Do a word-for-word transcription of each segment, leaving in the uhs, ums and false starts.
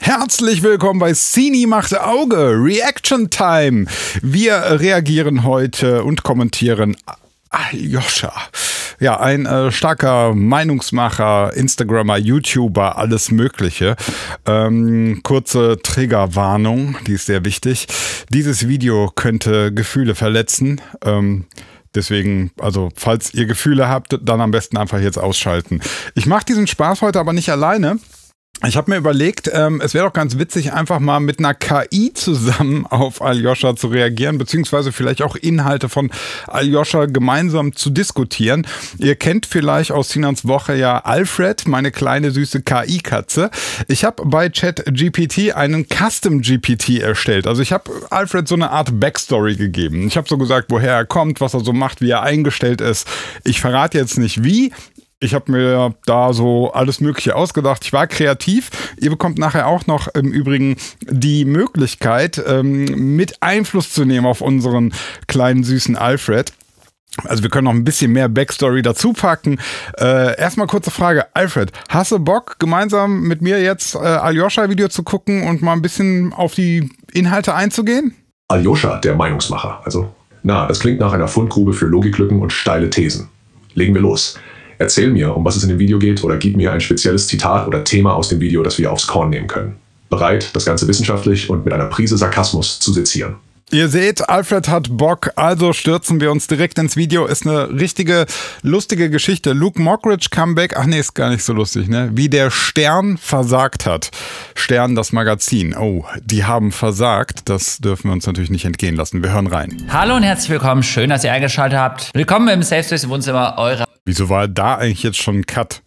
Herzlich willkommen bei Cine macht Auge, Reaction Time. Wir reagieren heute und kommentieren Aljoscha. Ja, ein äh, starker Meinungsmacher, Instagrammer, YouTuber, alles Mögliche. Ähm, kurze Triggerwarnung, die ist sehr wichtig. Dieses Video könnte Gefühle verletzen. Ähm, Deswegen, also falls ihr Gefühle habt, dann am besten einfach jetzt ausschalten. Ich mache diesen Spaß heute aber nicht alleine. Ich habe mir überlegt, ähm, es wäre doch ganz witzig, einfach mal mit einer K I zusammen auf Aljoscha zu reagieren, beziehungsweise vielleicht auch Inhalte von Aljoscha gemeinsam zu diskutieren. Ihr kennt vielleicht aus Sinans Woche ja Alfred, meine kleine süße K I-Katze. Ich habe bei ChatGPT einen Custom-G P T erstellt. Also ich habe Alfred so eine Art Backstory gegeben. Ich habe so gesagt, woher er kommt, was er so macht, wie er eingestellt ist. Ich verrate jetzt nicht wie. Ich habe mir da so alles Mögliche ausgedacht. Ich war kreativ. Ihr bekommt nachher auch noch im Übrigen die Möglichkeit, ähm, mit Einfluss zu nehmen auf unseren kleinen süßen Alfred. Also wir können noch ein bisschen mehr Backstory dazu packen. Äh, erstmal kurze Frage. Alfred, hast du Bock, gemeinsam mit mir jetzt äh, Aljoscha-Video zu gucken und mal ein bisschen auf die Inhalte einzugehen? Aljoscha, der Meinungsmacher. Also, na, das klingt nach einer Fundgrube für Logiklücken und steile Thesen. Legen wir los. Erzähl mir, um was es in dem Video geht, oder gib mir ein spezielles Zitat oder Thema aus dem Video, das wir aufs Korn nehmen können. Bereit, das Ganze wissenschaftlich und mit einer Prise Sarkasmus zu sezieren. Ihr seht, Alfred hat Bock, also stürzen wir uns direkt ins Video. Ist eine richtige, lustige Geschichte. Luke Mockridge Comeback, ach nee, ist gar nicht so lustig, ne? Wie der Stern versagt hat. Stern, das Magazin. Oh, die haben versagt. Das dürfen wir uns natürlich nicht entgehen lassen. Wir hören rein. Hallo und herzlich willkommen. Schön, dass ihr eingeschaltet habt. Willkommen im Safe Space Wohnzimmer eurer... Wieso war da eigentlich jetzt schon ein Cut?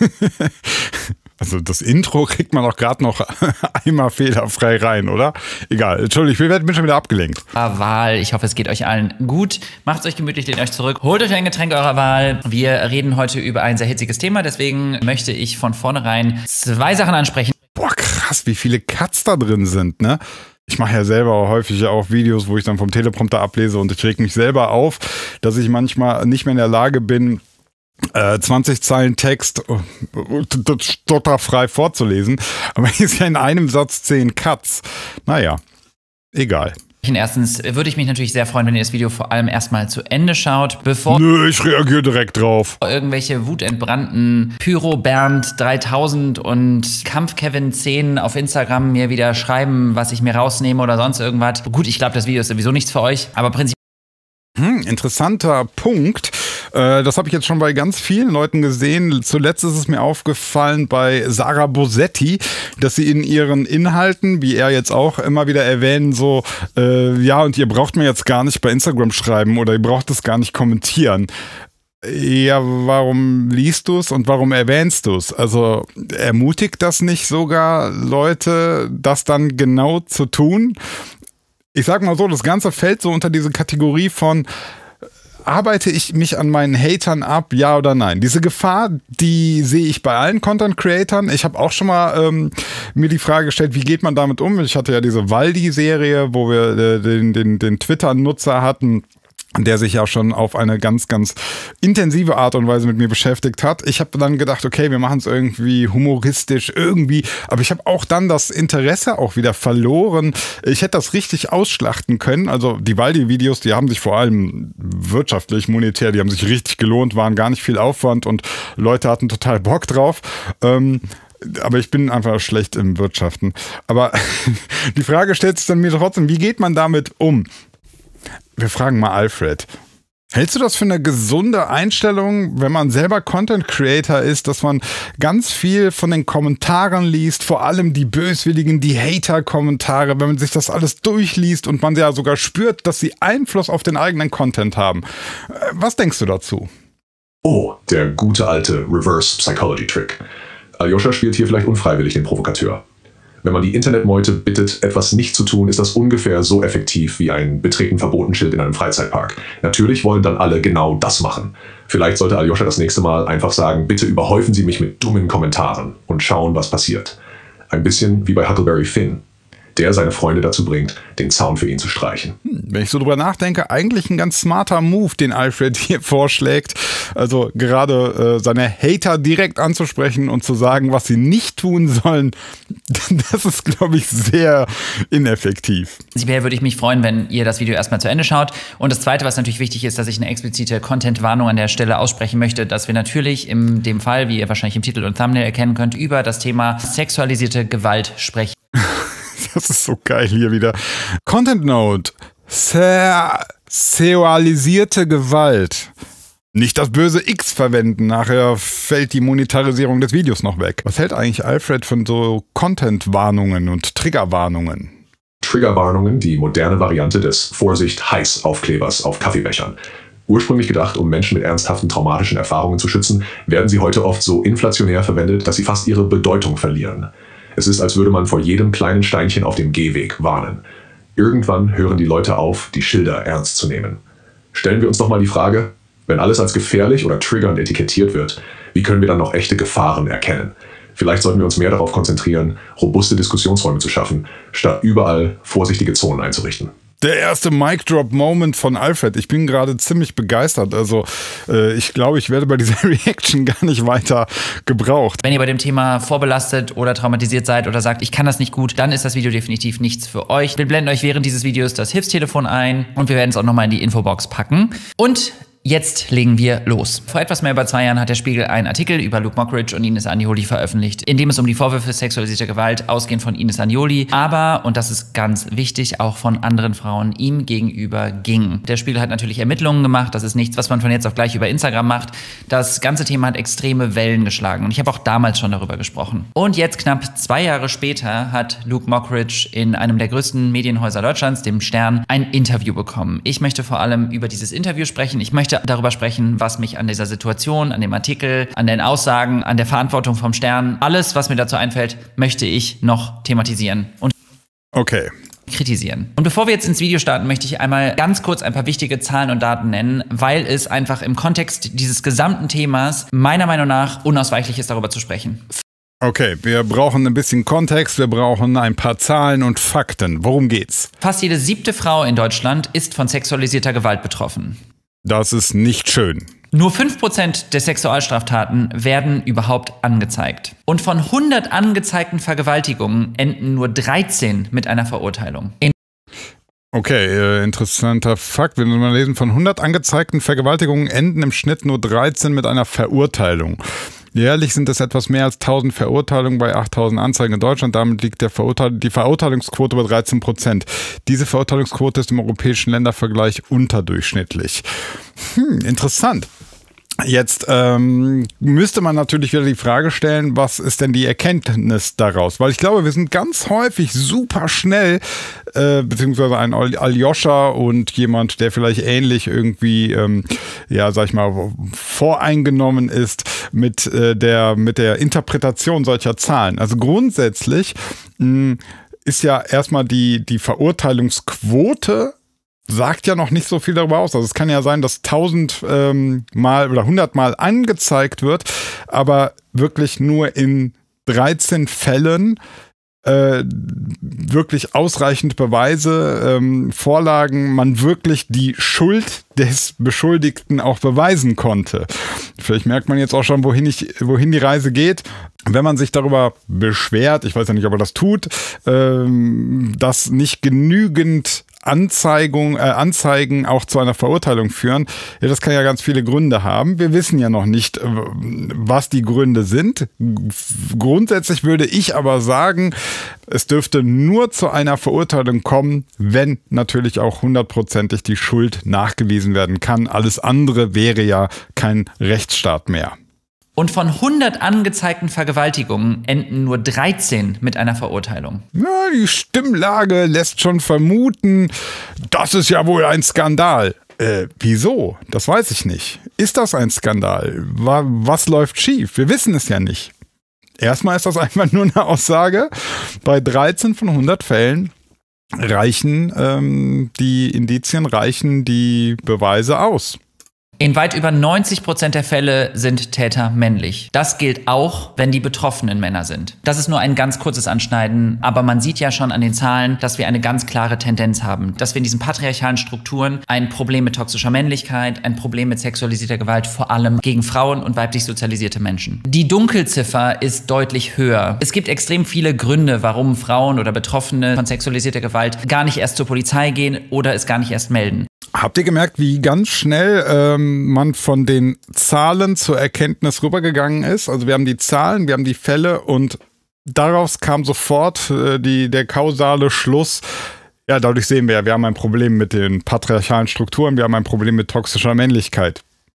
Also das Intro kriegt man doch gerade noch einmal fehlerfrei rein, oder? Egal, Entschuldigung, ich bin schon wieder abgelenkt. Wahl. Ich hoffe, es geht euch allen gut. Macht's euch gemütlich, lehnt euch zurück. Holt euch ein Getränk eurer Wahl. Wir reden heute über ein sehr hitziges Thema, deswegen möchte ich von vornherein zwei Sachen ansprechen. Boah, krass, wie viele Cuts da drin sind, ne? Ich mache ja selber häufig auch Videos, wo ich dann vom Teleprompter ablese und ich reg mich selber auf, dass ich manchmal nicht mehr in der Lage bin, zwanzig Zeilen Text stotterfrei vorzulesen, aber hier ist ja in einem Satz zehn Cuts. Naja, egal. Erstens würde ich mich natürlich sehr freuen, wenn ihr das Video vor allem erstmal zu Ende schaut, bevor... Nö, ich reagiere direkt drauf. ...irgendwelche wutentbrannten Pyro Bernd dreitausend und Kampf Kevin zehn auf Instagram mir wieder schreiben, was ich mir rausnehme oder sonst irgendwas. Gut, ich glaube, das Video ist sowieso nichts für euch, aber prinzipiell... Hm, interessanter Punkt. Äh, das habe ich jetzt schon bei ganz vielen Leuten gesehen. Zuletzt ist es mir aufgefallen bei Sarah Bosetti, dass sie in ihren Inhalten, wie er jetzt auch immer wieder erwähnen, so, äh, ja, und ihr braucht mir jetzt gar nicht bei Instagram schreiben oder ihr braucht es gar nicht kommentieren. Ja, warum liest du es und warum erwähnst du es? Also ermutigt das nicht sogar Leute, das dann genau zu tun? Ich sag mal so, das Ganze fällt so unter diese Kategorie von, arbeite ich mich an meinen Hatern ab, ja oder nein? Diese Gefahr, die sehe ich bei allen Content-Creatern. Ich habe auch schon mal ähm, mir die Frage gestellt, wie geht man damit um? Ich hatte ja diese Waldi-Serie, wo wir äh, den, den, den Twitter-Nutzer hatten, der sich ja schon auf eine ganz, ganz intensive Art und Weise mit mir beschäftigt hat. Ich habe dann gedacht, okay, wir machen es irgendwie humoristisch, irgendwie, aber ich habe auch dann das Interesse auch wieder verloren. Ich hätte das richtig ausschlachten können. Also die Waldi-Videos, die haben sich vor allem wirtschaftlich, monetär, die haben sich richtig gelohnt, waren gar nicht viel Aufwand und Leute hatten total Bock drauf. Ähm, Aber ich bin einfach schlecht im Wirtschaften. Aber die Frage stellt sich dann mir trotzdem, wie geht man damit um? Wir fragen mal Alfred. Hältst du das für eine gesunde Einstellung, wenn man selber Content Creator ist, dass man ganz viel von den Kommentaren liest, vor allem die böswilligen, die Hater-Kommentare, wenn man sich das alles durchliest und man ja sogar spürt, dass sie Einfluss auf den eigenen Content haben? Was denkst du dazu? Oh, der gute alte Reverse Psychology Trick. Aljoscha spielt hier vielleicht unfreiwillig den Provokateur. Wenn man die Internetmeute bittet, etwas nicht zu tun, ist das ungefähr so effektiv wie ein Betreten-Verboten-Schild in einem Freizeitpark. Natürlich wollen dann alle genau das machen. Vielleicht sollte Aljoscha das nächste Mal einfach sagen, bitte überhäufen Sie mich mit dummen Kommentaren und schauen, was passiert. Ein bisschen wie bei Huckleberry Finn. der seine Freunde dazu bringt, den Zaun für ihn zu streichen. Wenn ich so drüber nachdenke, eigentlich ein ganz smarter Move, den Alfred hier vorschlägt. Also gerade äh, seine Hater direkt anzusprechen und zu sagen, was sie nicht tun sollen, das ist, glaube ich, sehr ineffektiv. Prinzipiell würde ich mich freuen, wenn ihr das Video erstmal zu Ende schaut. Und das Zweite, was natürlich wichtig ist, dass ich eine explizite Content-Warnung an der Stelle aussprechen möchte, dass wir natürlich in dem Fall, wie ihr wahrscheinlich im Titel und Thumbnail erkennen könnt, über das Thema sexualisierte Gewalt sprechen. Das ist so geil hier wieder. Content Note. Sexualisierte Gewalt. Nicht das böse X verwenden, nachher fällt die Monetarisierung des Videos noch weg. Was hält eigentlich Alfred von so Content-Warnungen und Triggerwarnungen? Triggerwarnungen, die moderne Variante des Vorsicht-Heiß-Aufklebers auf Kaffeebechern. Ursprünglich gedacht, um Menschen mit ernsthaften traumatischen Erfahrungen zu schützen, werden sie heute oft so inflationär verwendet, dass sie fast ihre Bedeutung verlieren. Es ist, als würde man vor jedem kleinen Steinchen auf dem Gehweg warnen. Irgendwann hören die Leute auf, die Schilder ernst zu nehmen. Stellen wir uns doch mal die Frage, wenn alles als gefährlich oder triggernd etikettiert wird, wie können wir dann noch echte Gefahren erkennen? Vielleicht sollten wir uns mehr darauf konzentrieren, robuste Diskussionsräume zu schaffen, statt überall vorsichtige Zonen einzurichten. Der erste Mic-Drop-Moment von Alfred. Ich bin gerade ziemlich begeistert. Also äh, ich glaube, ich werde bei dieser Reaction gar nicht weiter gebraucht. Wenn ihr bei dem Thema vorbelastet oder traumatisiert seid oder sagt, ich kann das nicht gut, dann ist das Video definitiv nichts für euch. Wir blenden euch während dieses Videos das Hilfstelefon ein und wir werden es auch nochmal in die Infobox packen. Und jetzt legen wir los. Vor etwas mehr über zwei Jahren hat der Spiegel einen Artikel über Luke Mockridge und Ines Anjoli veröffentlicht, in dem es um die Vorwürfe sexualisierter Gewalt ausgehend von Ines Anjoli, aber, und das ist ganz wichtig, auch von anderen Frauen ihm gegenüber ging. Der Spiegel hat natürlich Ermittlungen gemacht, das ist nichts, was man von jetzt auf gleich über Instagram macht. Das ganze Thema hat extreme Wellen geschlagen und ich habe auch damals schon darüber gesprochen. Und jetzt, knapp zwei Jahre später, hat Luke Mockridge in einem der größten Medienhäuser Deutschlands, dem Stern, ein Interview bekommen. Ich möchte vor allem über dieses Interview sprechen. Ich möchte darüber sprechen, was mich an dieser Situation, an dem Artikel, an den Aussagen, an der Verantwortung vom Stern, alles, was mir dazu einfällt, möchte ich noch thematisieren und okay. kritisieren. Und bevor wir jetzt ins Video starten, möchte ich einmal ganz kurz ein paar wichtige Zahlen und Daten nennen, weil es einfach im Kontext dieses gesamten Themas meiner Meinung nach unausweichlich ist, darüber zu sprechen. Okay, wir brauchen ein bisschen Kontext, wir brauchen ein paar Zahlen und Fakten. Worum geht's? Fast jede siebte Frau in Deutschland ist von sexualisierter Gewalt betroffen. Das ist nicht schön. Nur fünf Prozent der Sexualstraftaten werden überhaupt angezeigt. Und von hundert angezeigten Vergewaltigungen enden nur dreizehn mit einer Verurteilung. In Okay, äh, interessanter Fakt. Wenn wir mal lesen, von hundert angezeigten Vergewaltigungen enden im Schnitt nur dreizehn mit einer Verurteilung. Jährlich sind es etwas mehr als tausend Verurteilungen bei achttausend Anzeigen in Deutschland. Damit liegt der Verurteil- die Verurteilungsquote bei dreizehn Prozent. Diese Verurteilungsquote ist im europäischen Ländervergleich unterdurchschnittlich. Hm, interessant. Jetzt ähm, müsste man natürlich wieder die Frage stellen, was ist denn die Erkenntnis daraus? Weil ich glaube, wir sind ganz häufig super schnell, äh, beziehungsweise ein Aljoscha und jemand, der vielleicht ähnlich irgendwie, ähm, ja, sag ich mal, voreingenommen ist mit, äh, der, mit der Interpretation solcher Zahlen. Also grundsätzlich mh, ist ja erstmal die, die Verurteilungsquote sagt ja noch nicht so viel darüber aus. Also es kann ja sein, dass tausend ähm, Mal oder hundert Mal angezeigt wird, aber wirklich nur in dreizehn Fällen äh, wirklich ausreichend Beweise ähm, vorlagen, man wirklich die Schuld des Beschuldigten auch beweisen konnte. Vielleicht merkt man jetzt auch schon, wohin, ich, wohin die Reise geht. Wenn man sich darüber beschwert, ich weiß ja nicht, ob er das tut, ähm, dass nicht genügend Anzeigung, äh, Anzeigen auch zu einer Verurteilung führen, ja, das kann ja ganz viele Gründe haben. Wir wissen ja noch nicht, was die Gründe sind. Grundsätzlich würde ich aber sagen, es dürfte nur zu einer Verurteilung kommen, wenn natürlich auch hundertprozentig die Schuld nachgewiesen werden kann. Alles andere wäre ja kein Rechtsstaat mehr. Und von hundert angezeigten Vergewaltigungen enden nur dreizehn mit einer Verurteilung. Ja, die Stimmlage lässt schon vermuten, das ist ja wohl ein Skandal. Äh, wieso? Das weiß ich nicht. Ist das ein Skandal? Was läuft schief? Wir wissen es ja nicht. Erstmal ist das einfach nur eine Aussage. Bei dreizehn von hundert Fällen reichen ähm, die Indizien, reichen die Beweise aus. In weit über neunzig Prozent der Fälle sind Täter männlich. Das gilt auch, wenn die Betroffenen Männer sind. Das ist nur ein ganz kurzes Anschneiden, aber man sieht ja schon an den Zahlen, dass wir eine ganz klare Tendenz haben, dass wir in diesen patriarchalen Strukturen ein Problem mit toxischer Männlichkeit, ein Problem mit sexualisierter Gewalt, vor allem gegen Frauen und weiblich sozialisierte Menschen. Die Dunkelziffer ist deutlich höher. Es gibt extrem viele Gründe, warum Frauen oder Betroffene von sexualisierter Gewalt gar nicht erst zur Polizei gehen oder es gar nicht erst melden. Habt ihr gemerkt, wie ganz schnell ähm, man von den Zahlen zur Erkenntnis rübergegangen ist? Also wir haben die Zahlen, wir haben die Fälle und daraus kam sofort äh, die, der kausale Schluss. Ja, dadurch sehen wir ja, wir haben ein Problem mit den patriarchalen Strukturen, wir haben ein Problem mit toxischer Männlichkeit.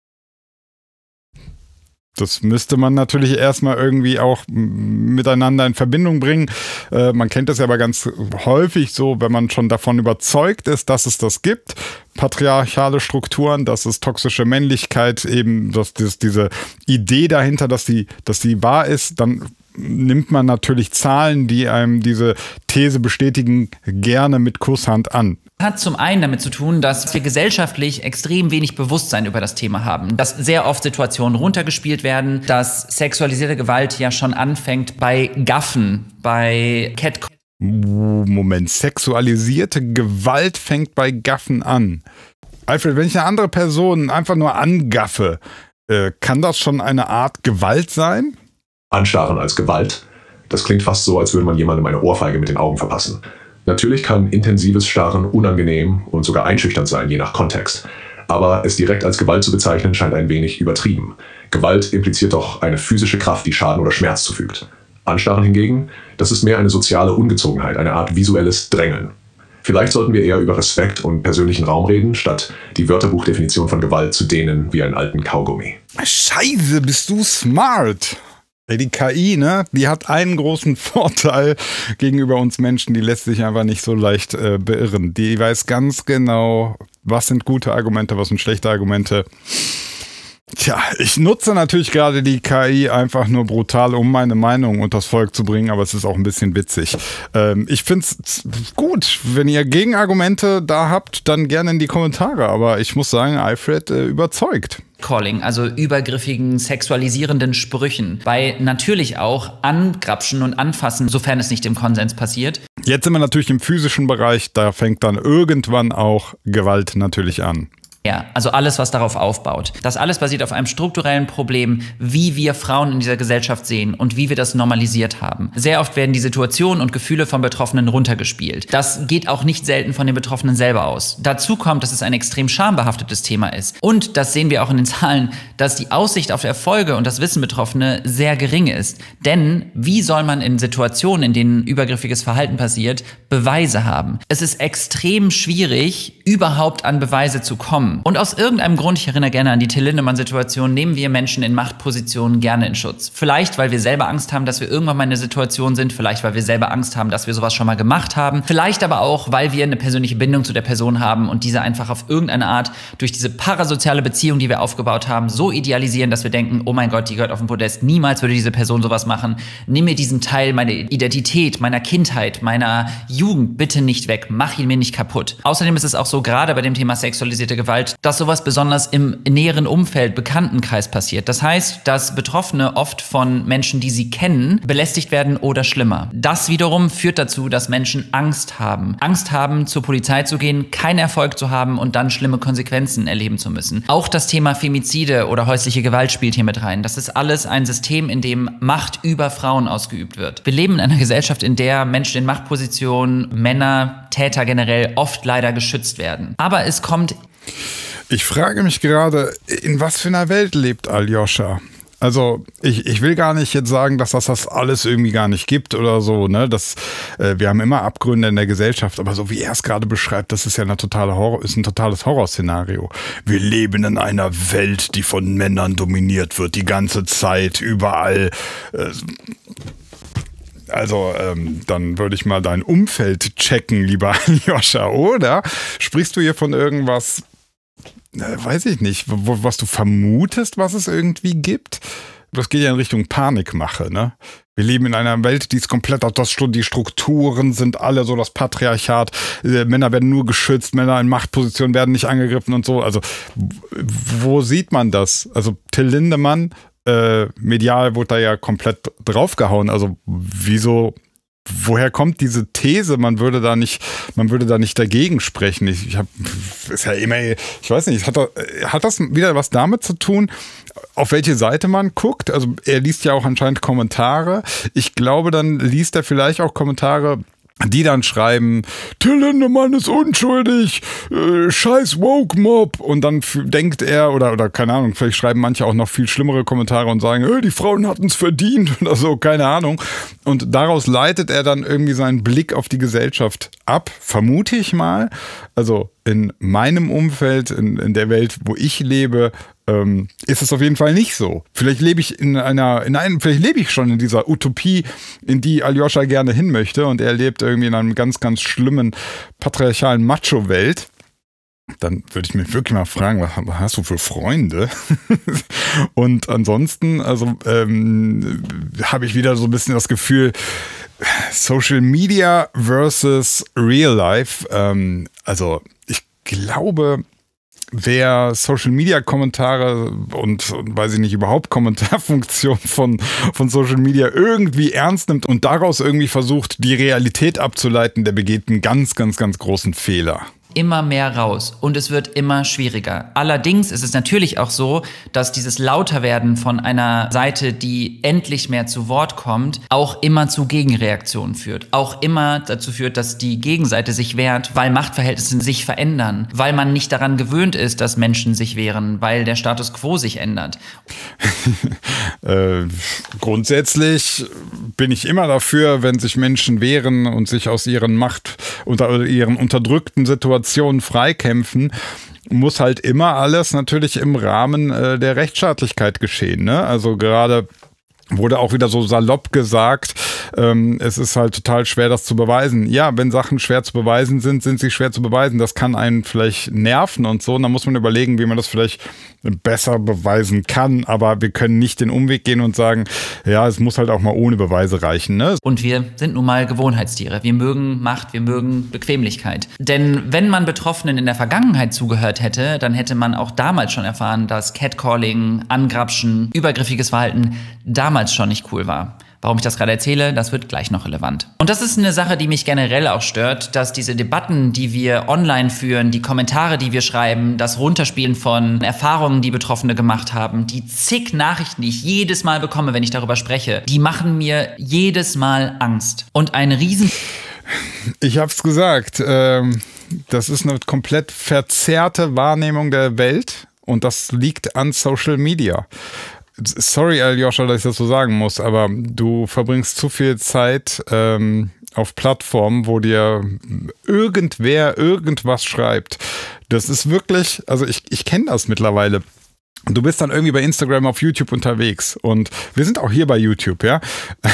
Das müsste man natürlich erstmal irgendwie auch miteinander in Verbindung bringen. Äh, man kennt das ja aber ganz häufig so, wenn man schon davon überzeugt ist, dass es das gibt. Patriarchale Strukturen, dass es toxische Männlichkeit, eben dass das, diese Idee dahinter, dass die, dass die wahr ist, dann nimmt man natürlich Zahlen, die einem diese These bestätigen, gerne mit Kusshand an. Hat zum einen damit zu tun, dass wir gesellschaftlich extrem wenig Bewusstsein über das Thema haben. Dass sehr oft Situationen runtergespielt werden, dass sexualisierte Gewalt ja schon anfängt bei Gaffen, bei Catcalling. Moment, sexualisierte Gewalt fängt bei Gaffen an. Alfred, wenn ich eine andere Person einfach nur angaffe, äh, kann das schon eine Art Gewalt sein? Anstarren als Gewalt. Das klingt fast so, als würde man jemandem eine Ohrfeige mit den Augen verpassen. Natürlich kann intensives Starren unangenehm und sogar einschüchternd sein, je nach Kontext. Aber es direkt als Gewalt zu bezeichnen, scheint ein wenig übertrieben. Gewalt impliziert doch eine physische Kraft, die Schaden oder Schmerz zufügt. Anstarren hingegen, das ist mehr eine soziale Ungezogenheit, eine Art visuelles Drängeln. Vielleicht sollten wir eher über Respekt und persönlichen Raum reden, statt die Wörterbuchdefinition von Gewalt zu dehnen wie einen alten Kaugummi. Scheiße, bist du smart! Die K I, ne, die hat einen großen Vorteil gegenüber uns Menschen, die lässt sich einfach nicht so leicht äh, beirren. Die weiß ganz genau, was sind gute Argumente, was sind schlechte Argumente. Tja, ich nutze natürlich gerade die K I einfach nur brutal, um meine Meinung unters Volk zu bringen, aber es ist auch ein bisschen witzig. Ähm, ich finde es gut, wenn ihr Gegenargumente da habt, dann gerne in die Kommentare, aber ich muss sagen, Alfred äh, überzeugt. Calling, also übergriffigen, sexualisierenden Sprüchen, bei natürlich auch Angrapschen und Anfassen, sofern es nicht im Konsens passiert. Jetzt sind wir natürlich im physischen Bereich, da fängt dann irgendwann auch Gewalt natürlich an. Ja, also alles, was darauf aufbaut. Das alles basiert auf einem strukturellen Problem, wie wir Frauen in dieser Gesellschaft sehen und wie wir das normalisiert haben. Sehr oft werden die Situationen und Gefühle von Betroffenen runtergespielt. Das geht auch nicht selten von den Betroffenen selber aus. Dazu kommt, dass es ein extrem schambehaftetes Thema ist. Und das sehen wir auch in den Zahlen, dass die Aussicht auf Erfolge und das Wissen Betroffene sehr gering ist. Denn wie soll man in Situationen, in denen übergriffiges Verhalten passiert, Beweise haben? Es ist extrem schwierig, überhaupt an Beweise zu kommen. Und aus irgendeinem Grund, ich erinnere gerne an die Till Lindemann-Situation, nehmen wir Menschen in Machtpositionen gerne in Schutz. Vielleicht, weil wir selber Angst haben, dass wir irgendwann mal in einer Situation sind. Vielleicht, weil wir selber Angst haben, dass wir sowas schon mal gemacht haben. Vielleicht aber auch, weil wir eine persönliche Bindung zu der Person haben und diese einfach auf irgendeine Art durch diese parasoziale Beziehung, die wir aufgebaut haben, so idealisieren, dass wir denken, oh mein Gott, die gehört auf den Podest. Niemals würde diese Person sowas machen. Nimm mir diesen Teil meiner Identität, meiner Kindheit, meiner Jugend bitte nicht weg. Mach ihn mir nicht kaputt. Außerdem ist es auch so, gerade bei dem Thema sexualisierte Gewalt, dass sowas besonders im näheren Umfeld, Bekanntenkreis passiert. Das heißt, dass Betroffene oft von Menschen, die sie kennen, belästigt werden oder schlimmer. Das wiederum führt dazu, dass Menschen Angst haben. Angst haben, zur Polizei zu gehen, keinen Erfolg zu haben und dann schlimme Konsequenzen erleben zu müssen. Auch das Thema Femizide oder häusliche Gewalt spielt hier mit rein. Das ist alles ein System, in dem Macht über Frauen ausgeübt wird. Wir leben in einer Gesellschaft, in der Menschen in Machtpositionen, Männer, Täter generell oft leider geschützt werden. Aber es kommt... Ich frage mich gerade, in was für einer Welt lebt Aljoscha? Also ich, ich will gar nicht jetzt sagen, dass das das alles irgendwie gar nicht gibt oder so, ne? Das, äh, wir haben immer Abgründe in der Gesellschaft, aber so wie er es gerade beschreibt, das ist ja eine totale Horror, ist ein totales Horrorszenario. Wir leben in einer Welt, die von Männern dominiert wird, die ganze Zeit, überall. Äh, Also, ähm, dann würde ich mal dein Umfeld checken, lieber Aljoscha, oder? Sprichst du hier von irgendwas, äh, weiß ich nicht, wo, was du vermutest, was es irgendwie gibt? Das geht ja in Richtung Panikmache, ne? Wir leben in einer Welt, die ist komplett auf das, die Strukturen sind alle so das Patriarchat. Äh, Männer werden nur geschützt, Männer in Machtpositionen werden nicht angegriffen und so. Also wo sieht man das? Also Till Lindemann, äh, medial wurde da ja komplett draufgehauen. Also wieso, woher kommt diese These? Man würde da nicht, man würde da nicht dagegen sprechen. Ich, ich habe, ist ja immer, ich weiß nicht, hat, hat das wieder was damit zu tun, auf welche Seite man guckt? Also er liest ja auch anscheinend Kommentare. Ich glaube, dann liest er vielleicht auch Kommentare, die dann schreiben, Till Lindemann ist unschuldig, äh, scheiß Woke-Mob. Und dann f- denkt er, oder, oder keine Ahnung, vielleicht schreiben manche auch noch viel schlimmere Kommentare und sagen, äh, die Frauen hatten es verdient oder so, keine Ahnung. Und daraus leitet er dann irgendwie seinen Blick auf die Gesellschaft ab, vermute ich mal. Also in meinem Umfeld, in, in der Welt, wo ich lebe, ähm, ist es auf jeden Fall nicht so. Vielleicht lebe ich in einer, in einem, vielleicht lebe ich schon in dieser Utopie, in die Aljoscha gerne hin möchte, und er lebt irgendwie in einem ganz, ganz schlimmen patriarchalen Macho-Welt. Dann würde ich mich wirklich mal fragen, was hast du für Freunde? Und ansonsten, also ähm, habe ich wieder so ein bisschen das Gefühl, Social Media versus Real Life. Ähm, also ich glaube, wer Social-Media-Kommentare und, und weiß ich nicht, überhaupt Kommentarfunktion von, von Social Media irgendwie ernst nimmt und daraus irgendwie versucht, die Realität abzuleiten, der begeht einen ganz, ganz, ganz großen Fehler. Immer mehr raus und es wird immer schwieriger. Allerdings ist es natürlich auch so, dass dieses Lauterwerden von einer Seite, die endlich mehr zu Wort kommt, auch immer zu Gegenreaktionen führt. Auch immer dazu führt, dass die Gegenseite sich wehrt, weil Machtverhältnisse sich verändern, weil man nicht daran gewöhnt ist, dass Menschen sich wehren, weil der Status quo sich ändert. äh, grundsätzlich bin ich immer dafür, wenn sich Menschen wehren und sich aus ihren Macht unter ihren unterdrückten Situationen freikämpfen, muss halt immer alles natürlich im Rahmen äh, der Rechtsstaatlichkeit geschehen, ne? Also gerade wurde auch wieder so salopp gesagt, ähm, es ist halt total schwer, das zu beweisen. Ja, wenn Sachen schwer zu beweisen sind, sind sie schwer zu beweisen. Das kann einen vielleicht nerven und so. Und dann muss man überlegen, wie man das vielleicht besser beweisen kann. Aber wir können nicht den Umweg gehen und sagen, ja, es muss halt auch mal ohne Beweise reichen, ne? Und wir sind nun mal Gewohnheitstiere. Wir mögen Macht, wir mögen Bequemlichkeit. Denn wenn man Betroffenen in der Vergangenheit zugehört hätte, dann hätte man auch damals schon erfahren, dass Catcalling, Angrapschen, übergriffiges Verhalten damals schon nicht cool war. Warum ich das gerade erzähle, das wird gleich noch relevant. Und das ist eine Sache, die mich generell auch stört, dass diese Debatten, die wir online führen, die Kommentare, die wir schreiben, das Runterspielen von Erfahrungen, die Betroffene gemacht haben, die zig Nachrichten, die ich jedes Mal bekomme, wenn ich darüber spreche, die machen mir jedes Mal Angst. Und ein Riesen... Ich hab's gesagt, ähm, das ist eine komplett verzerrte Wahrnehmung der Welt und das liegt an Social Media. Sorry, Aljoscha, dass ich das so sagen muss, aber du verbringst zu viel Zeit ähm, auf Plattformen, wo dir irgendwer irgendwas schreibt. Das ist wirklich, also ich, ich kenne das mittlerweile. Du bist dann irgendwie bei Instagram, auf YouTube unterwegs und wir sind auch hier bei YouTube, ja.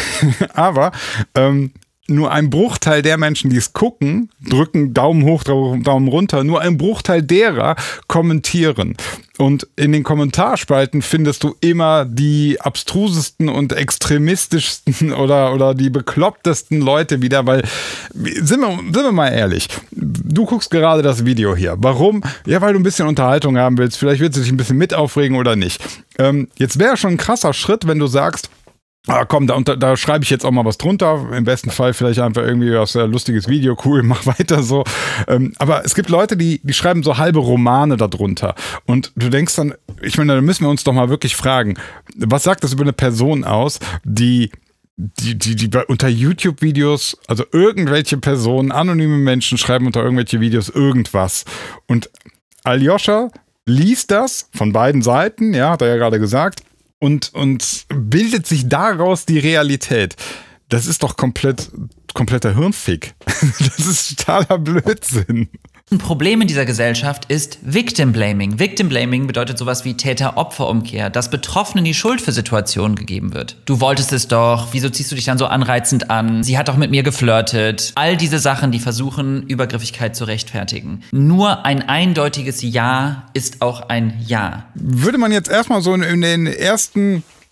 Aber ähm, nur ein Bruchteil der Menschen, die es gucken, drücken Daumen hoch, Daumen runter. Nur ein Bruchteil derer kommentieren. Und in den Kommentarspalten findest du immer die abstrusesten und extremistischsten oder, oder die beklopptesten Leute wieder, weil, sind wir, sind wir mal ehrlich, du guckst gerade das Video hier. Warum? Ja, weil du ein bisschen Unterhaltung haben willst. Vielleicht willst du dich ein bisschen mit aufregen oder nicht. Ähm, jetzt wäre schon ein krasser Schritt, wenn du sagst, ah, komm, da, da, da schreibe ich jetzt auch mal was drunter. Im besten Fall vielleicht einfach irgendwie was äh, lustiges Video, cool, mach weiter so. Ähm, aber es gibt Leute, die, die schreiben so halbe Romane darunter. Und du denkst dann, ich meine, da müssen wir uns doch mal wirklich fragen, was sagt das über eine Person aus, die Die, die, die unter YouTube-Videos, also irgendwelche Personen, anonyme Menschen schreiben unter irgendwelche Videos irgendwas. Und Aljoscha liest das von beiden Seiten, ja, hat er ja gerade gesagt, und, und bildet sich daraus die Realität. Das ist doch komplett, kompletter Hirnfick. Das ist totaler Blödsinn. Ein Problem in dieser Gesellschaft ist Victim Blaming. Victim Blaming bedeutet sowas wie Täter-Opfer-Umkehr, dass Betroffenen die Schuld für Situationen gegeben wird. Du wolltest es doch, wieso ziehst du dich dann so anreizend an? Sie hat doch mit mir geflirtet. All diese Sachen, die versuchen, Übergriffigkeit zu rechtfertigen. Nur ein eindeutiges Ja ist auch ein Ja. Würde man jetzt erstmal so in, in den ersten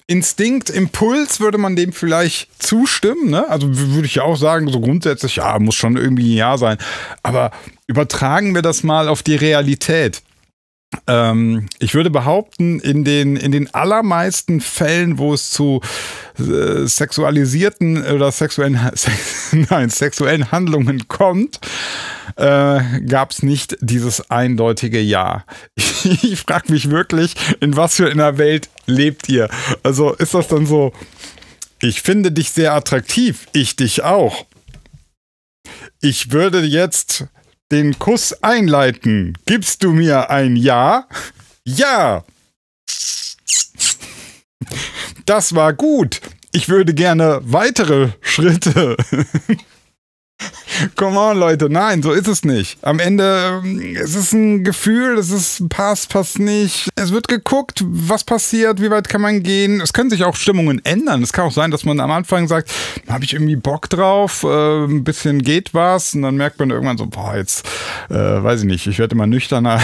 Instinkt, Impuls würde man dem vielleicht zustimmen, ne? Also würde ich ja auch sagen, so grundsätzlich, ja, muss schon irgendwie ein Ja sein. Aber übertragen wir das mal auf die Realität. Ähm, ich würde behaupten, in den, in den allermeisten Fällen, wo es zu äh, sexualisierten oder sexuellen, sex, nein, sexuellen Handlungen kommt, äh, gab es nicht dieses eindeutige Ja. Ich, ich frage mich wirklich, in was für einer Welt lebt ihr? Also ist das dann so, ich finde dich sehr attraktiv, ich dich auch. Ich würde jetzt den Kuss einleiten. Gibst du mir ein Ja? Ja! Das war gut. Ich würde gerne weitere Schritte. Come on, Leute. Nein, so ist es nicht. Am Ende, es ist ein Gefühl, es ist passt, passt nicht. Es wird geguckt, was passiert, wie weit kann man gehen. Es können sich auch Stimmungen ändern. Es kann auch sein, dass man am Anfang sagt, da habe ich irgendwie Bock drauf, äh, ein bisschen geht was. Und dann merkt man irgendwann so, boah, jetzt, äh, weiß ich nicht, ich werde immer nüchterner.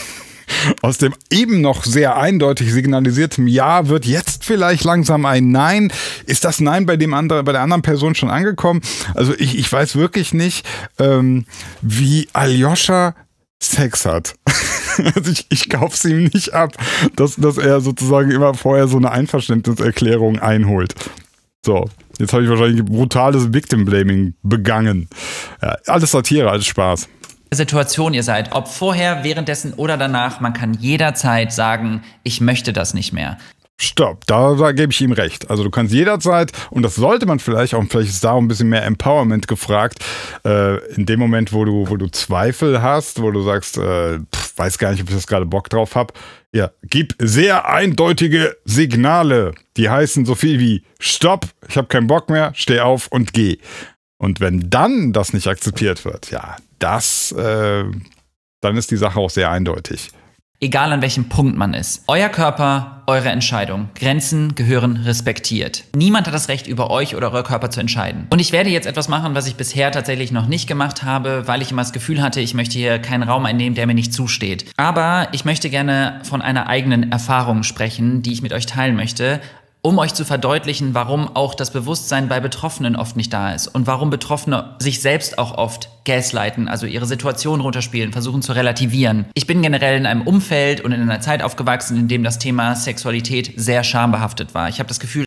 Aus dem eben noch sehr eindeutig signalisierten Ja wird jetzt vielleicht langsam ein Nein. Ist das Nein bei dem anderen, bei der anderen Person schon angekommen? Also ich, ich weiß wirklich nicht, ähm, wie Aljoscha Sex hat. Also ich, ich kaufe es ihm nicht ab, dass, dass er sozusagen immer vorher so eine Einverständniserklärung einholt. So, jetzt habe ich wahrscheinlich brutales Victim-Blaming begangen. Ja, alles Satire, alles Spaß. Situation ihr seid, ob vorher, währenddessen oder danach, man kann jederzeit sagen, ich möchte das nicht mehr. Stopp, da, da gebe ich ihm recht. Also du kannst jederzeit, und das sollte man vielleicht auch, vielleicht ist da auch ein bisschen mehr Empowerment gefragt, äh, in dem Moment, wo du, wo du Zweifel hast, wo du sagst, äh, pff, weiß gar nicht, ob ich das gerade Bock drauf habe, ja, gib sehr eindeutige Signale, die heißen so viel wie Stopp, ich habe keinen Bock mehr, steh auf und geh. Und wenn dann das nicht akzeptiert wird, ja, das, äh, dann ist die Sache auch sehr eindeutig. Egal an welchem Punkt man ist. Euer Körper, eure Entscheidung. Grenzen gehören respektiert. Niemand hat das Recht, über euch oder euer Körper zu entscheiden. Und ich werde jetzt etwas machen, was ich bisher tatsächlich noch nicht gemacht habe, weil ich immer das Gefühl hatte, ich möchte hier keinen Raum einnehmen, der mir nicht zusteht. Aber ich möchte gerne von einer eigenen Erfahrung sprechen, die ich mit euch teilen möchte, um euch zu verdeutlichen, warum auch das Bewusstsein bei Betroffenen oft nicht da ist und warum Betroffene sich selbst auch oft gaslighten, also ihre Situation runterspielen, versuchen zu relativieren. Ich bin generell in einem Umfeld und in einer Zeit aufgewachsen, in dem das Thema Sexualität sehr schambehaftet war. Ich habe das Gefühl...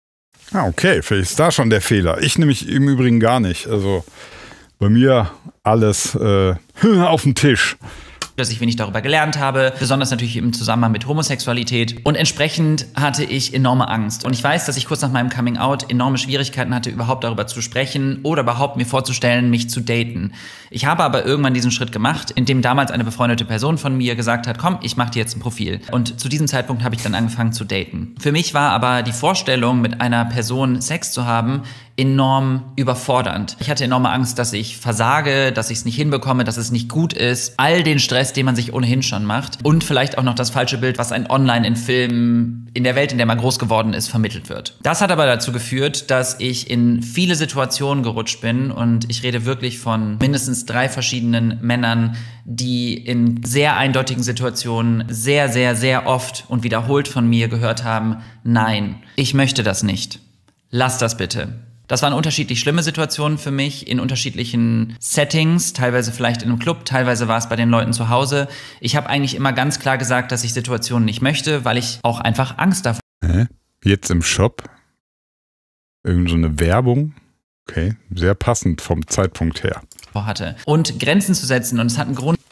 Ah, okay, vielleicht ist da schon der Fehler. Ich nämlich im Übrigen gar nicht. Also bei mir alles äh, auf den Tisch. Dass ich wenig darüber gelernt habe, besonders natürlich im Zusammenhang mit Homosexualität. Und entsprechend hatte ich enorme Angst. Und ich weiß, dass ich kurz nach meinem Coming-out enorme Schwierigkeiten hatte, überhaupt darüber zu sprechen oder überhaupt mir vorzustellen, mich zu daten. Ich habe aber irgendwann diesen Schritt gemacht, in dem damals eine befreundete Person von mir gesagt hat, komm, ich mache dir jetzt ein Profil. Und zu diesem Zeitpunkt habe ich dann angefangen zu daten. Für mich war aber die Vorstellung, mit einer Person Sex zu haben, enorm überfordernd. Ich hatte enorme Angst, dass ich versage, dass ich es nicht hinbekomme, dass es nicht gut ist. All den Stress, den man sich ohnehin schon macht. Und vielleicht auch noch das falsche Bild, was ein online in Filmen, in der Welt, in der man groß geworden ist, vermittelt wird. Das hat aber dazu geführt, dass ich in viele Situationen gerutscht bin. Und ich rede wirklich von mindestens drei verschiedenen Männern, die in sehr eindeutigen Situationen sehr, sehr, sehr oft und wiederholt von mir gehört haben, nein, ich möchte das nicht. Lass das bitte. Das waren unterschiedlich schlimme Situationen für mich, in unterschiedlichen Settings, teilweise vielleicht in einem Club, teilweise war es bei den Leuten zu Hause. Ich habe eigentlich immer ganz klar gesagt, dass ich Situationen nicht möchte, weil ich auch einfach Angst davor Hä? Jetzt im Shop? Irgend so eine Werbung? Okay, sehr passend vom Zeitpunkt her. hatte. Und Grenzen zu setzen, und es hat einen Grund.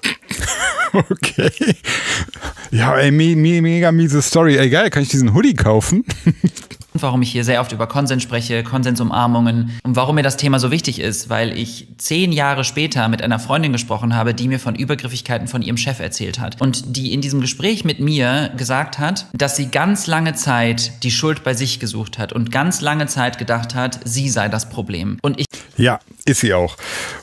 Okay. Ja, ey, me me mega miese Story. Ey, geil, kann ich diesen Hoodie kaufen? Warum ich hier sehr oft über Konsens spreche, Konsensumarmungen und warum mir das Thema so wichtig ist, weil ich zehn Jahre später mit einer Freundin gesprochen habe, die mir von Übergriffigkeiten von ihrem Chef erzählt hat und die in diesem Gespräch mit mir gesagt hat, dass sie ganz lange Zeit die Schuld bei sich gesucht hat und ganz lange Zeit gedacht hat, sie sei das Problem. Und ich Ja, Ist sie auch.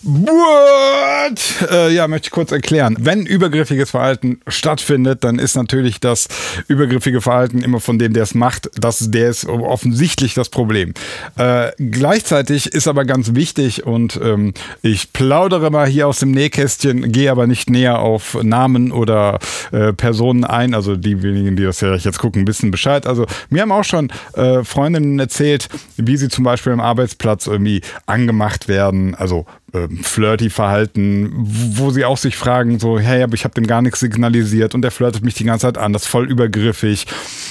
What? Äh, ja, möchte ich kurz erklären. Wenn übergriffiges Verhalten stattfindet, dann ist natürlich das übergriffige Verhalten immer von dem, der es macht, das, der ist offensichtlich das Problem. Äh, gleichzeitig ist aber ganz wichtig und ähm, ich plaudere mal hier aus dem Nähkästchen, gehe aber nicht näher auf Namen oder äh, Personen ein. Also diejenigen, die das ja jetzt gucken, wissen Bescheid. Also mir haben auch schon äh, Freundinnen erzählt, wie sie zum Beispiel am Arbeitsplatz irgendwie angemacht werden. Also äh, flirty Verhalten, wo sie auch sich fragen, so, hey, aber ich habe dem gar nichts signalisiert und der flirtet mich die ganze Zeit an, das ist voll übergriffig.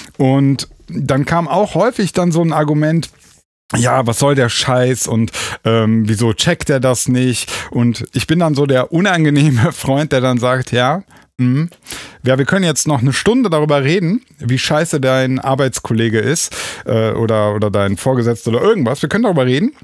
Und dann kam auch häufig dann so ein Argument, ja, was soll der Scheiß und ähm, wieso checkt er das nicht? Und ich bin dann so der unangenehme Freund, der dann sagt, ja, mh, ja, wir können jetzt noch eine Stunde darüber reden, wie scheiße dein Arbeitskollege ist äh, oder, oder dein Vorgesetzter oder irgendwas. Wir können darüber reden.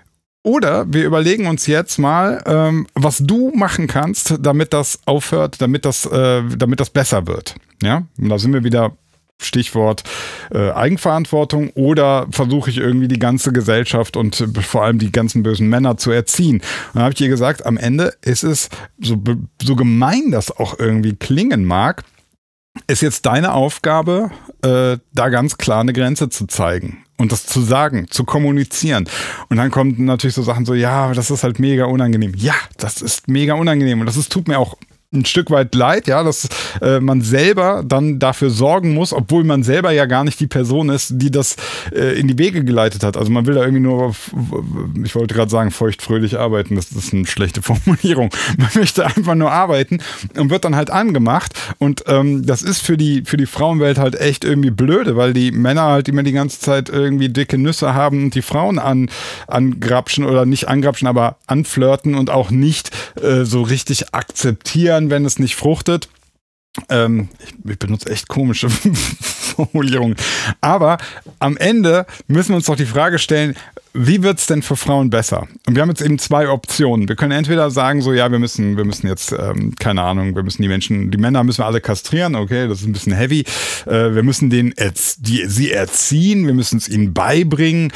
Oder wir überlegen uns jetzt mal, ähm, was du machen kannst, damit das aufhört, damit das, äh, damit das besser wird. Ja, und da sind wir wieder Stichwort äh, Eigenverantwortung, oder versuche ich irgendwie die ganze Gesellschaft und äh, vor allem die ganzen bösen Männer zu erziehen. Und dann habe ich ihr gesagt, am Ende ist es, so, so gemein das auch irgendwie klingen mag, ist jetzt deine Aufgabe, äh, da ganz klar eine Grenze zu zeigen. Und das zu sagen, zu kommunizieren. Und dann kommen natürlich so Sachen so, ja, das ist halt mega unangenehm. Ja, das ist mega unangenehm. Und das ist, tut mir auch ein Stück weit leid, ja, dass äh, man selber dann dafür sorgen muss, obwohl man selber ja gar nicht die Person ist, die das äh, in die Wege geleitet hat. Also man will da irgendwie nur, ich wollte gerade sagen, feuchtfröhlich arbeiten, das ist eine schlechte Formulierung. Man möchte einfach nur arbeiten und wird dann halt angemacht. Und ähm, das ist für die, für die Frauenwelt halt echt irgendwie blöde, weil die Männer halt immer die ganze Zeit irgendwie dicke Nüsse haben und die Frauen an, angrapschen oder nicht angrapschen, aber anflirten und auch nicht äh, so richtig akzeptieren, wenn es nicht fruchtet. Ähm, ich, ich benutze echt komische Formulierungen. Aber am Ende müssen wir uns doch die Frage stellen, wie wird es denn für Frauen besser? Und wir haben jetzt eben zwei Optionen. Wir können entweder sagen, so, ja, wir müssen, wir müssen jetzt, ähm, keine Ahnung, wir müssen die Menschen, die Männer müssen wir alle kastrieren, okay, das ist ein bisschen heavy. Äh, wir müssen denen erz- die, sie erziehen, wir müssen es ihnen beibringen.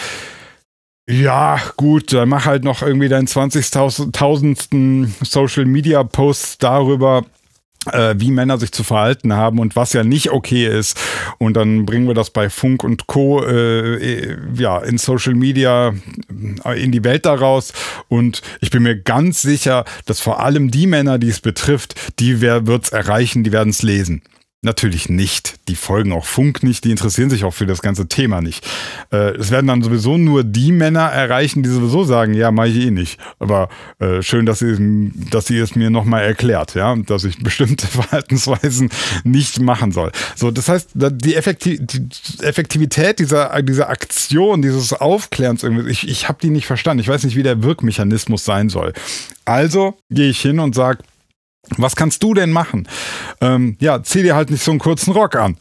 Ja, gut, dann mach halt noch irgendwie deinen zwanzigtausendsten Social-Media-Post darüber, äh, wie Männer sich zu verhalten haben und was ja nicht okay ist. Und dann bringen wir das bei Funk und Co. Äh, ja, in Social Media in die Welt daraus. Und ich bin mir ganz sicher, dass vor allem die Männer, die es betrifft, die wird es erreichen, die werden es lesen. Natürlich nicht. Die folgen auch Funk nicht, die interessieren sich auch für das ganze Thema nicht. Äh, es werden dann sowieso nur die Männer erreichen, die sowieso sagen, ja, mache ich eh nicht. Aber äh, schön, dass sie, dass sie es mir nochmal erklärt, ja, dass ich bestimmte Verhaltensweisen nicht machen soll. So, das heißt, die, Effektiv- die Effektivität dieser, dieser Aktion, dieses Aufklärens, irgendwie, ich, ich habe die nicht verstanden. Ich weiß nicht, wie der Wirkmechanismus sein soll. Also gehe ich hin und sage, was kannst du denn machen? Ähm, ja, zieh dir halt nicht so einen kurzen Rock an.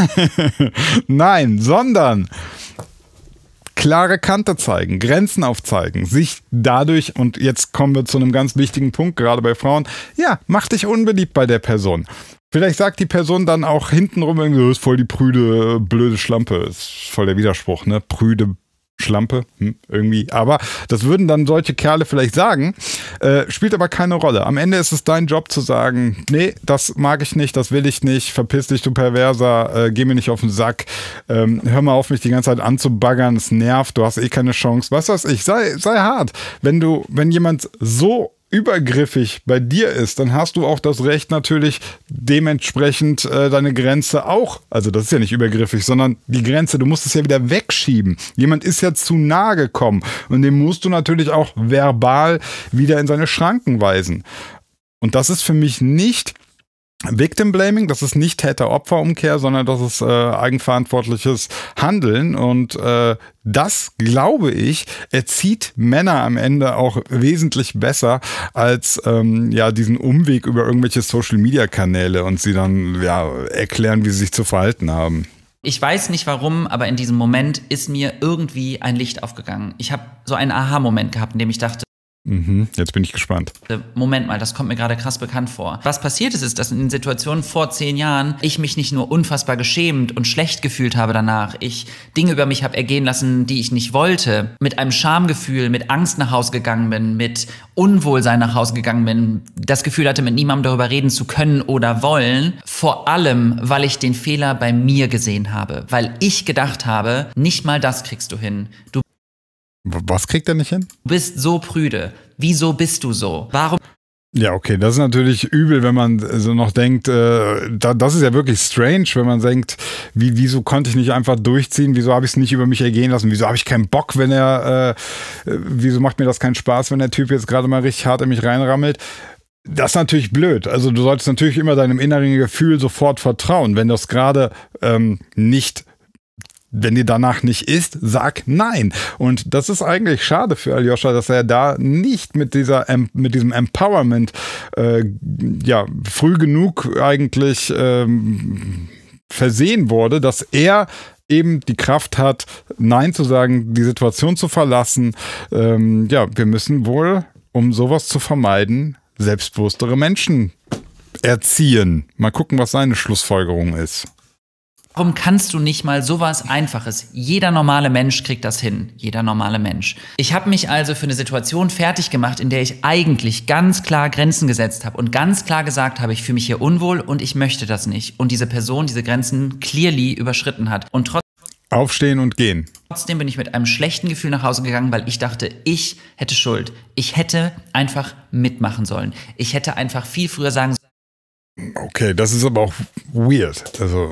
Nein, sondern klare Kante zeigen, Grenzen aufzeigen, sich dadurch, und jetzt kommen wir zu einem ganz wichtigen Punkt, gerade bei Frauen, ja, mach dich unbeliebt bei der Person. Vielleicht sagt die Person dann auch hintenrum irgendwie, das ist voll die prüde, blöde Schlampe. Ist voll der Widerspruch, ne? Prüde Schlampe, hm, irgendwie. Aber das würden dann solche Kerle vielleicht sagen, äh, spielt aber keine Rolle. Am Ende ist es dein Job zu sagen, nee, das mag ich nicht, das will ich nicht, verpiss dich, du Perverser, äh, geh mir nicht auf den Sack, ähm, hör mal auf, mich die ganze Zeit anzubaggern, es nervt, du hast eh keine Chance, was weiß ich, sei, sei hart. Wenn du, wenn jemand so übergriffig bei dir ist, dann hast du auch das Recht natürlich dementsprechend äh, deine Grenze auch, also das ist ja nicht übergriffig, sondern die Grenze, du musst es ja wieder wegschieben. Jemand ist ja zu nahe gekommen und den musst du natürlich auch verbal wieder in seine Schranken weisen. Und das ist für mich nicht Victim Blaming, das ist nicht Täter-Opfer-Umkehr, sondern das ist äh, eigenverantwortliches Handeln, und äh, das, glaube ich, erzieht Männer am Ende auch wesentlich besser als ähm, ja diesen Umweg über irgendwelche Social-Media-Kanäle und sie dann ja erklären, wie sie sich zu verhalten haben. Ich weiß nicht warum, aber in diesem Moment ist mir irgendwie ein Licht aufgegangen. Ich habe so einen Aha-Moment gehabt, in dem ich dachte, Mhm, jetzt bin ich gespannt. Moment mal, das kommt mir gerade krass bekannt vor. Was passiert ist, ist, dass in Situationen vor zehn Jahren ich mich nicht nur unfassbar geschämt und schlecht gefühlt habe danach, ich Dinge über mich habe ergehen lassen, die ich nicht wollte, mit einem Schamgefühl, mit Angst nach Hause gegangen bin, mit Unwohlsein nach Hause gegangen bin, das Gefühl hatte, mit niemandem darüber reden zu können oder wollen, vor allem, weil ich den Fehler bei mir gesehen habe, weil ich gedacht habe, nicht mal das kriegst du hin. Du Was kriegt er nicht hin? Du bist so prüde. Wieso bist du so? Warum? Ja, okay, das ist natürlich übel, wenn man so noch denkt, äh, da, das ist ja wirklich strange, wenn man denkt, wie, wieso konnte ich nicht einfach durchziehen, wieso habe ich es nicht über mich ergehen lassen, wieso habe ich keinen Bock, wenn er, äh, wieso macht mir das keinen Spaß, wenn der Typ jetzt gerade mal richtig hart in mich reinrammelt. Das ist natürlich blöd. Also du solltest natürlich immer deinem inneren Gefühl sofort vertrauen. Wenn das gerade ähm, nicht Wenn dir danach nicht ist, sag nein. Und das ist eigentlich schade für Aljoscha, dass er da nicht mit dieser mit diesem Empowerment äh, ja früh genug eigentlich ähm, versehen wurde, dass er eben die Kraft hat, Nein zu sagen, die Situation zu verlassen. Ähm, ja, wir müssen wohl, um sowas zu vermeiden, selbstbewusstere Menschen erziehen. Mal gucken, was seine Schlussfolgerung ist. Warum kannst du nicht mal sowas Einfaches? Jeder normale Mensch kriegt das hin. Jeder normale Mensch. Ich habe mich also für eine Situation fertig gemacht, in der ich eigentlich ganz klar Grenzen gesetzt habe und ganz klar gesagt habe, ich fühle mich hier unwohl und ich möchte das nicht. Und diese Person diese Grenzen clearly überschritten hat. Und trotzdem Aufstehen und gehen. Trotzdem bin ich mit einem schlechten Gefühl nach Hause gegangen, weil ich dachte, ich hätte Schuld. Ich hätte einfach mitmachen sollen. Ich hätte einfach viel früher sagen sollen. Okay, das ist aber auch weird. Also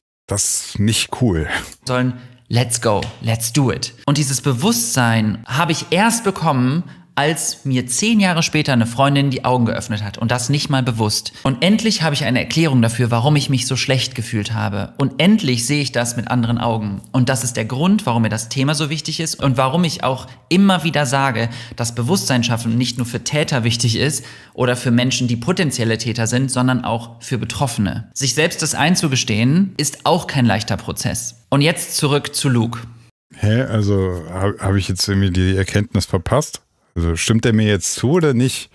das ist nicht cool. Sollen, let's go, let's do it. Und dieses Bewusstsein habe ich erst bekommen, als mir zehn Jahre später eine Freundin die Augen geöffnet hat. Und das nicht mal bewusst. Und endlich habe ich eine Erklärung dafür, warum ich mich so schlecht gefühlt habe. Und endlich sehe ich das mit anderen Augen. Und das ist der Grund, warum mir das Thema so wichtig ist und warum ich auch immer wieder sage, dass Bewusstsein schaffen nicht nur für Täter wichtig ist oder für Menschen, die potenzielle Täter sind, sondern auch für Betroffene. Sich selbst das einzugestehen, ist auch kein leichter Prozess. Und jetzt zurück zu Luke. Hä? Also habe hab ich jetzt irgendwie die Erkenntnis verpasst? Also stimmt er mir jetzt zu oder nicht?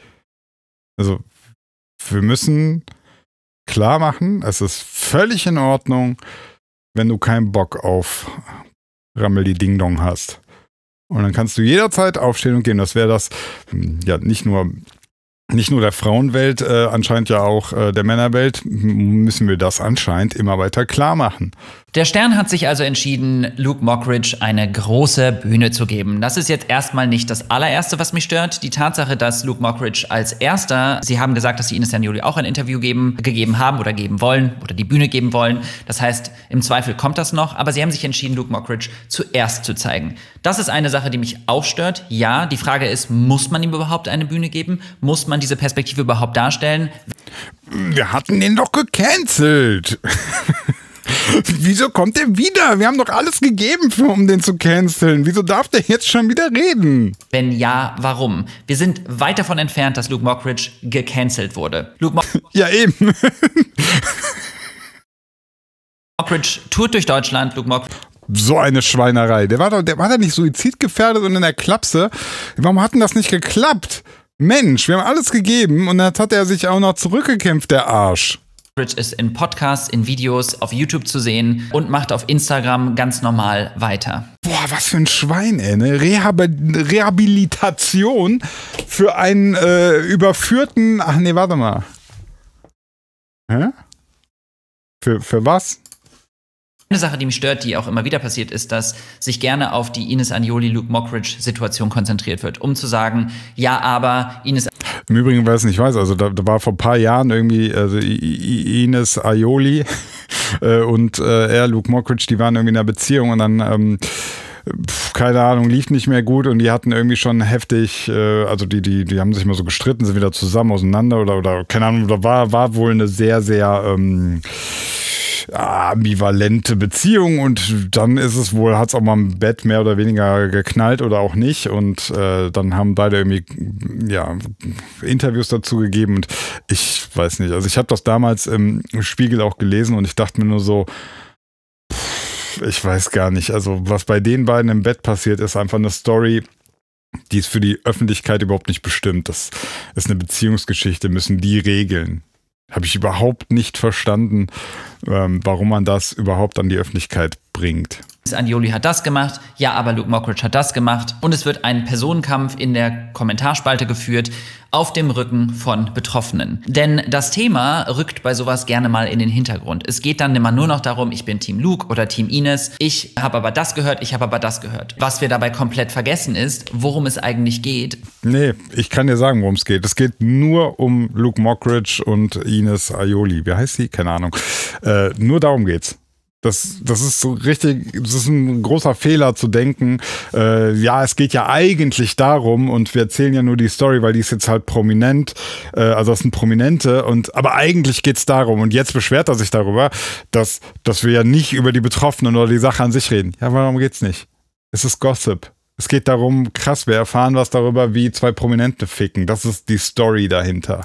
Also wir müssen klar machen, es ist völlig in Ordnung, wenn du keinen Bock auf Rammeli Ding Dong hast. Und dann kannst du jederzeit aufstehen und gehen. Das wäre das, ja, nicht nur, nicht nur der Frauenwelt, äh, anscheinend ja auch äh, der Männerwelt, müssen wir das anscheinend immer weiter klar machen. Der Stern hat sich also entschieden, Luke Mockridge eine große Bühne zu geben. Das ist jetzt erstmal nicht das allererste, was mich stört. Die Tatsache, dass Luke Mockridge als erster, sie haben gesagt, dass sie Ines Anjoli auch ein Interview geben, gegeben haben oder geben wollen oder die Bühne geben wollen. Das heißt, im Zweifel kommt das noch, aber sie haben sich entschieden, Luke Mockridge zuerst zu zeigen. Das ist eine Sache, die mich auch stört. Ja, die Frage ist, muss man ihm überhaupt eine Bühne geben? Muss man diese Perspektive überhaupt darstellen? Wir hatten ihn doch gecancelt. Wieso kommt er wieder? Wir haben doch alles gegeben, für, um den zu canceln. Wieso darf der jetzt schon wieder reden? Wenn ja, warum? Wir sind weit davon entfernt, dass Luke Mockridge gecancelt wurde. Luke Mo ja, eben. Mockridge tourt durch Deutschland. Luke Mockridge. So eine Schweinerei. Der war doch, der war doch nicht suizidgefährdet und in der Klapse. Warum hat denn das nicht geklappt? Mensch, wir haben alles gegeben und jetzt hat er sich auch noch zurückgekämpft, der Arsch. Ist in Podcasts, in Videos, auf YouTube zu sehen und macht auf Instagram ganz normal weiter. Boah, was für ein Schwein, ey. Eine Rehab Rehabilitation für einen äh, überführten... Ach nee, warte mal. Hä? Für, für was? Eine Sache, die mich stört, die auch immer wieder passiert, ist, dass sich gerne auf die Ines Anjoli-Luke Mockridge-Situation konzentriert wird, um zu sagen, ja, aber Ines... Im Übrigen, wer es nicht weiß, also da, da war vor ein paar Jahren irgendwie also Ines Anjoli äh, und äh, er, Luke Mockridge, die waren irgendwie in einer Beziehung und dann... Ähm, keine Ahnung, lief nicht mehr gut und die hatten irgendwie schon heftig, äh, also die, die, die haben sich mal so gestritten, sind wieder zusammen auseinander oder, oder keine Ahnung, da war, war wohl eine sehr, sehr ähm, ambivalente Beziehung und dann ist es wohl, hat es auch mal im Bett mehr oder weniger geknallt oder auch nicht und äh, dann haben beide irgendwie ja, Interviews dazu gegeben und ich weiß nicht, also ich habe das damals im Spiegel auch gelesen und ich dachte mir nur so, ich weiß gar nicht, also was bei den beiden im Bett passiert, ist einfach eine Story, Die ist für die Öffentlichkeit überhaupt nicht bestimmt. Das ist eine Beziehungsgeschichte, müssen die regeln. Habe ich überhaupt nicht verstanden, ähm, warum man das überhaupt an die Öffentlichkeit bringt. Anjoli hat das gemacht, ja, aber Luke Mockridge hat das gemacht. Und es wird ein Personenkampf in der Kommentarspalte geführt, auf dem Rücken von Betroffenen. Denn das Thema rückt bei sowas gerne mal in den Hintergrund. Es geht dann immer nur noch darum, ich bin Team Luke oder Team Ines, ich habe aber das gehört, ich habe aber das gehört. Was wir dabei komplett vergessen ist, worum es eigentlich geht. Nee, ich kann dir sagen, worum es geht. Es geht nur um Luke Mockridge und Ines Aioli. Wie heißt sie? Keine Ahnung. Äh, nur darum geht's. Das, das ist so richtig, das ist ein großer Fehler zu denken, äh, ja, es geht ja eigentlich darum und wir erzählen ja nur die Story, weil die ist jetzt halt prominent, äh, also das sind Prominente und, aber eigentlich geht's darum und jetzt beschwert er sich darüber, dass, dass wir ja nicht über die Betroffenen oder die Sache an sich reden. Ja, warum geht's nicht? Es ist Gossip. Es geht darum, krass, wir erfahren was darüber, wie zwei Prominente ficken. Das ist die Story dahinter.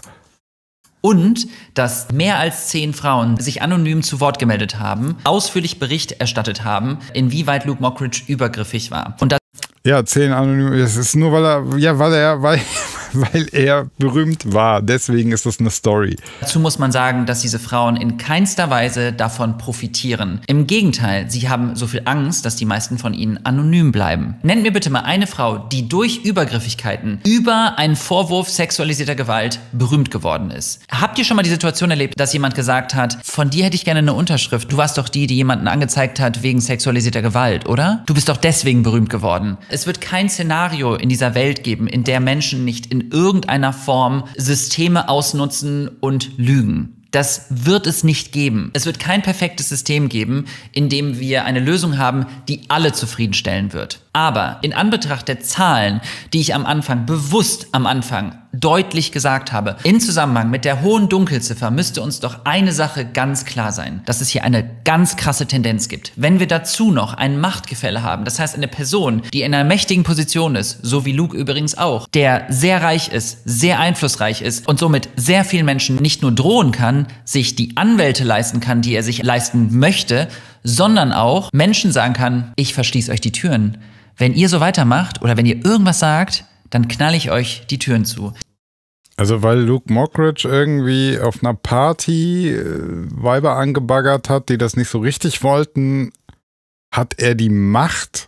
Und dass mehr als zehn Frauen sich anonym zu Wort gemeldet haben, ausführlich Bericht erstattet haben, inwieweit Luke Mockridge übergriffig war. Und das ja, zehn anonym, es ist nur, weil er, ja, weil er, weil, weil er berühmt war. Deswegen ist das eine Story. Dazu muss man sagen, dass diese Frauen in keinster Weise davon profitieren. Im Gegenteil, sie haben so viel Angst, dass die meisten von ihnen anonym bleiben. Nennt mir bitte mal eine Frau, die durch Übergriffigkeiten über einen Vorwurf sexualisierter Gewalt berühmt geworden ist. Habt ihr schon mal die Situation erlebt, dass jemand gesagt hat, von dir hätte ich gerne eine Unterschrift. Du warst doch die, die jemanden angezeigt hat wegen sexualisierter Gewalt, oder? Du bist doch deswegen berühmt geworden. Es wird kein Szenario in dieser Welt geben, in der Menschen nicht in irgendeiner Form Systeme ausnutzen und lügen. Das wird es nicht geben. Es wird kein perfektes System geben, in dem wir eine Lösung haben, die alle zufriedenstellen wird. Aber in Anbetracht der Zahlen, die ich am Anfang, bewusst am Anfang, deutlich gesagt habe, in Zusammenhang mit der hohen Dunkelziffer müsste uns doch eine Sache ganz klar sein, dass es hier eine ganz krasse Tendenz gibt. Wenn wir dazu noch ein Machtgefälle haben, das heißt eine Person, die in einer mächtigen Position ist, so wie Luke übrigens auch, der sehr reich ist, sehr einflussreich ist und somit sehr vielen Menschen nicht nur drohen kann, sich die Anwälte leisten kann, die er sich leisten möchte, sondern auch Menschen sagen kann, ich verschließe euch die Türen. Wenn ihr so weitermacht oder wenn ihr irgendwas sagt, dann knall ich euch die Türen zu. Also weil Luke Mockridge irgendwie auf einer Party äh, Weiber angebaggert hat, die das nicht so richtig wollten, hat er die Macht.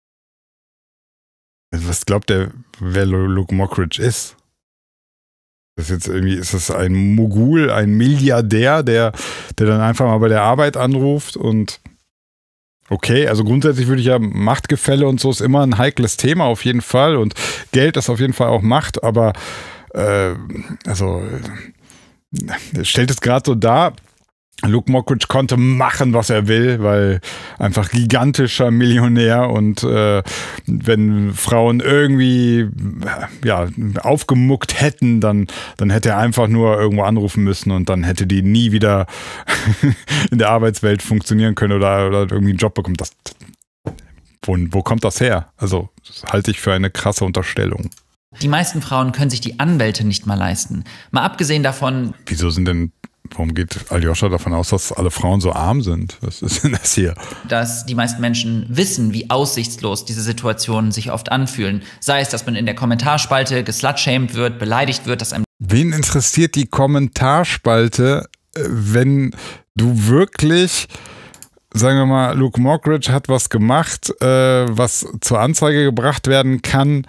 Was glaubt er, wer Luke Mockridge ist? Das ist jetzt irgendwie, ist das ein Mogul, ein Milliardär, der, der dann einfach mal bei der Arbeit anruft und okay, also grundsätzlich würde ich ja, Machtgefälle und so ist immer ein heikles Thema auf jeden Fall und Geld ist auf jeden Fall auch Macht, aber äh, also äh, stellt es gerade so dar, Luke Mockridge konnte machen, was er will, weil einfach gigantischer Millionär und äh, wenn Frauen irgendwie ja, aufgemuckt hätten, dann, dann hätte er einfach nur irgendwo anrufen müssen und dann hätte die nie wieder in der Arbeitswelt funktionieren können oder, oder irgendwie einen Job bekommen. Das, wo, wo kommt das her? Also das halte ich für eine krasse Unterstellung. Die meisten Frauen können sich die Anwälte nicht mal leisten. Mal abgesehen davon... Wieso sind denn... Warum geht Aljoscha davon aus, dass alle Frauen so arm sind? Was ist denn das hier? Dass die meisten Menschen wissen, wie aussichtslos diese Situationen sich oft anfühlen. Sei es, dass man in der Kommentarspalte geslutshamed wird, beleidigt wird, dass einem... Wen interessiert die Kommentarspalte, wenn du wirklich, sagen wir mal, Luke Mockridge hat was gemacht, äh, was zur Anzeige gebracht werden kann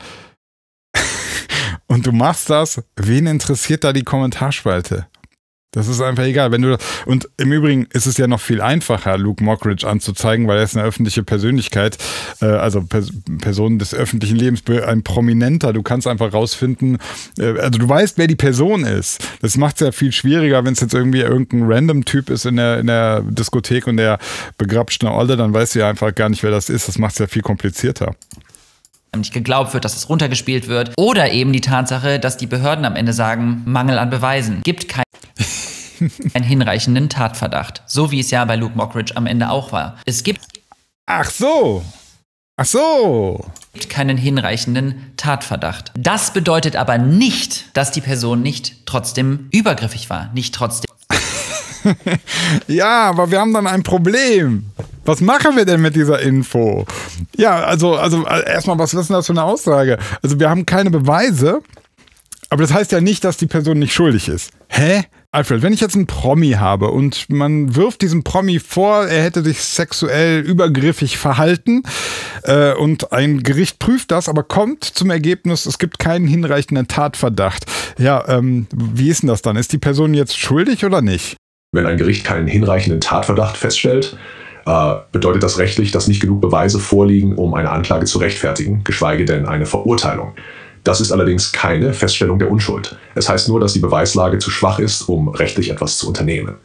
und du machst das, wen interessiert da die Kommentarspalte? Das ist einfach egal. Wenn du und im Übrigen ist es ja noch viel einfacher, Luke Mockridge anzuzeigen, weil er ist eine öffentliche Persönlichkeit, äh, also Pers Person des öffentlichen Lebens, ein Prominenter. Du kannst einfach rausfinden, äh, also du weißt, wer die Person ist. Das macht es ja viel schwieriger, wenn es jetzt irgendwie irgendein Random-Typ ist in der, in der Diskothek und der begrapscht eine Olle, dann weißt du ja einfach gar nicht, wer das ist. Das macht es ja viel komplizierter. Nicht geglaubt wird, dass es runtergespielt wird. Oder eben die Tatsache, dass die Behörden am Ende sagen, Mangel an Beweisen. Gibt kein einen hinreichenden Tatverdacht. So wie es ja bei Luke Mockridge am Ende auch war. Es gibt... Ach so! Ach so! gibt keinen hinreichenden Tatverdacht. Das bedeutet aber nicht, dass die Person nicht trotzdem übergriffig war. Nicht trotzdem... Ja, aber wir haben dann ein Problem. Was machen wir denn mit dieser Info? Ja, also, also erstmal, was ist denn das für eine Aussage? Also wir haben keine Beweise, aber das heißt ja nicht, dass die Person nicht schuldig ist. Hä? Alfred, wenn ich jetzt einen Promi habe und man wirft diesem Promi vor, er hätte sich sexuell übergriffig verhalten äh, und ein Gericht prüft das, aber kommt zum Ergebnis, es gibt keinen hinreichenden Tatverdacht. Ja, ähm, wie ist denn das dann? Ist die Person jetzt schuldig oder nicht? Wenn ein Gericht keinen hinreichenden Tatverdacht feststellt, äh, bedeutet das rechtlich, dass nicht genug Beweise vorliegen, um eine Anklage zu rechtfertigen, geschweige denn eine Verurteilung. Das ist allerdings keine Feststellung der Unschuld. Es heißt nur, dass die Beweislage zu schwach ist, um rechtlich etwas zu unternehmen.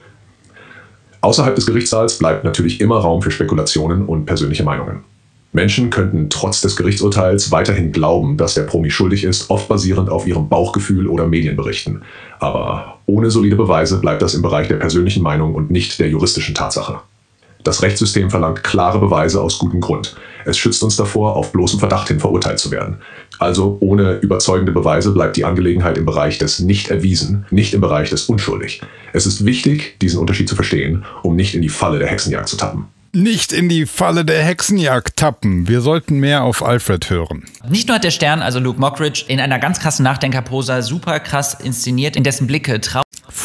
Außerhalb des Gerichtssaals bleibt natürlich immer Raum für Spekulationen und persönliche Meinungen. Menschen könnten trotz des Gerichtsurteils weiterhin glauben, dass der Promi schuldig ist, oft basierend auf ihrem Bauchgefühl oder Medienberichten. Aber ohne solide Beweise bleibt das im Bereich der persönlichen Meinung und nicht der juristischen Tatsache. Das Rechtssystem verlangt klare Beweise aus gutem Grund. Es schützt uns davor, auf bloßem Verdacht hin verurteilt zu werden. Also ohne überzeugende Beweise bleibt die Angelegenheit im Bereich des nicht erwiesen, nicht im Bereich des unschuldig. Es ist wichtig, diesen Unterschied zu verstehen, um nicht in die Falle der Hexenjagd zu tappen. Nicht in die Falle der Hexenjagd tappen. Wir sollten mehr auf Alfred hören. Nicht nur hat der Stern, also Luke Mockridge, in einer ganz krassen Nachdenkerpose super krass inszeniert, in dessen Blicke Trauer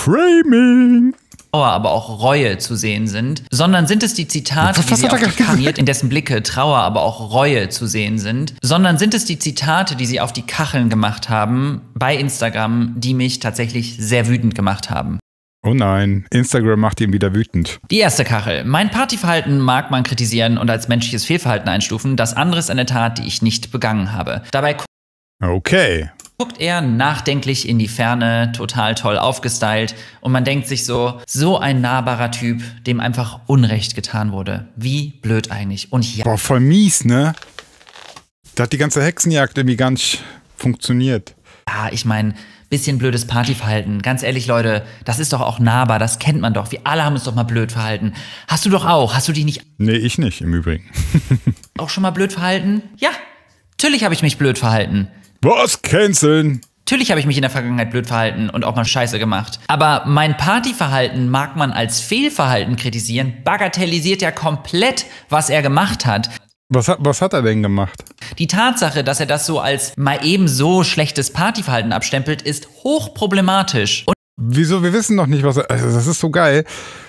Framing! aber auch Reue zu sehen sind, sondern sind es die Zitate, was, was die sie hat auf er die Kacheln, in dessen Blicke Trauer, aber auch Reue zu sehen sind, sondern sind es die Zitate, die sie auf die Kacheln gemacht haben bei Instagram, die mich tatsächlich sehr wütend gemacht haben. Oh nein, Instagram macht ihn wieder wütend. Die erste Kachel. Mein Partyverhalten mag man kritisieren und als menschliches Fehlverhalten einstufen. Das andere ist eine Tat, die ich nicht begangen habe. Dabei Okay. guckt er nachdenklich in die Ferne, total toll aufgestylt und man denkt sich so, so ein nahbarer Typ, dem einfach Unrecht getan wurde. Wie blöd eigentlich. Und ja. Boah, voll mies, ne? Da hat die ganze Hexenjagd irgendwie gar nicht funktioniert. Ja, ich meine, bisschen blödes Partyverhalten. Ganz ehrlich, Leute, das ist doch auch nahbar, das kennt man doch. Wir alle haben uns doch mal blöd verhalten. Hast du doch auch. Hast du dich nicht... Nee, ich nicht, im Übrigen. auch schon mal blöd verhalten? Ja, natürlich habe ich mich blöd verhalten. Was? Canceln? Natürlich habe ich mich in der Vergangenheit blöd verhalten und auch mal Scheiße gemacht. Aber mein Partyverhalten mag man als Fehlverhalten kritisieren, bagatellisiert ja komplett, was er gemacht hat. Was hat, was hat er denn gemacht? Die Tatsache, dass er das so als mal eben so schlechtes Partyverhalten abstempelt, ist hochproblematisch. Und Wieso? Wir wissen noch nicht, was er... Also das ist so geil.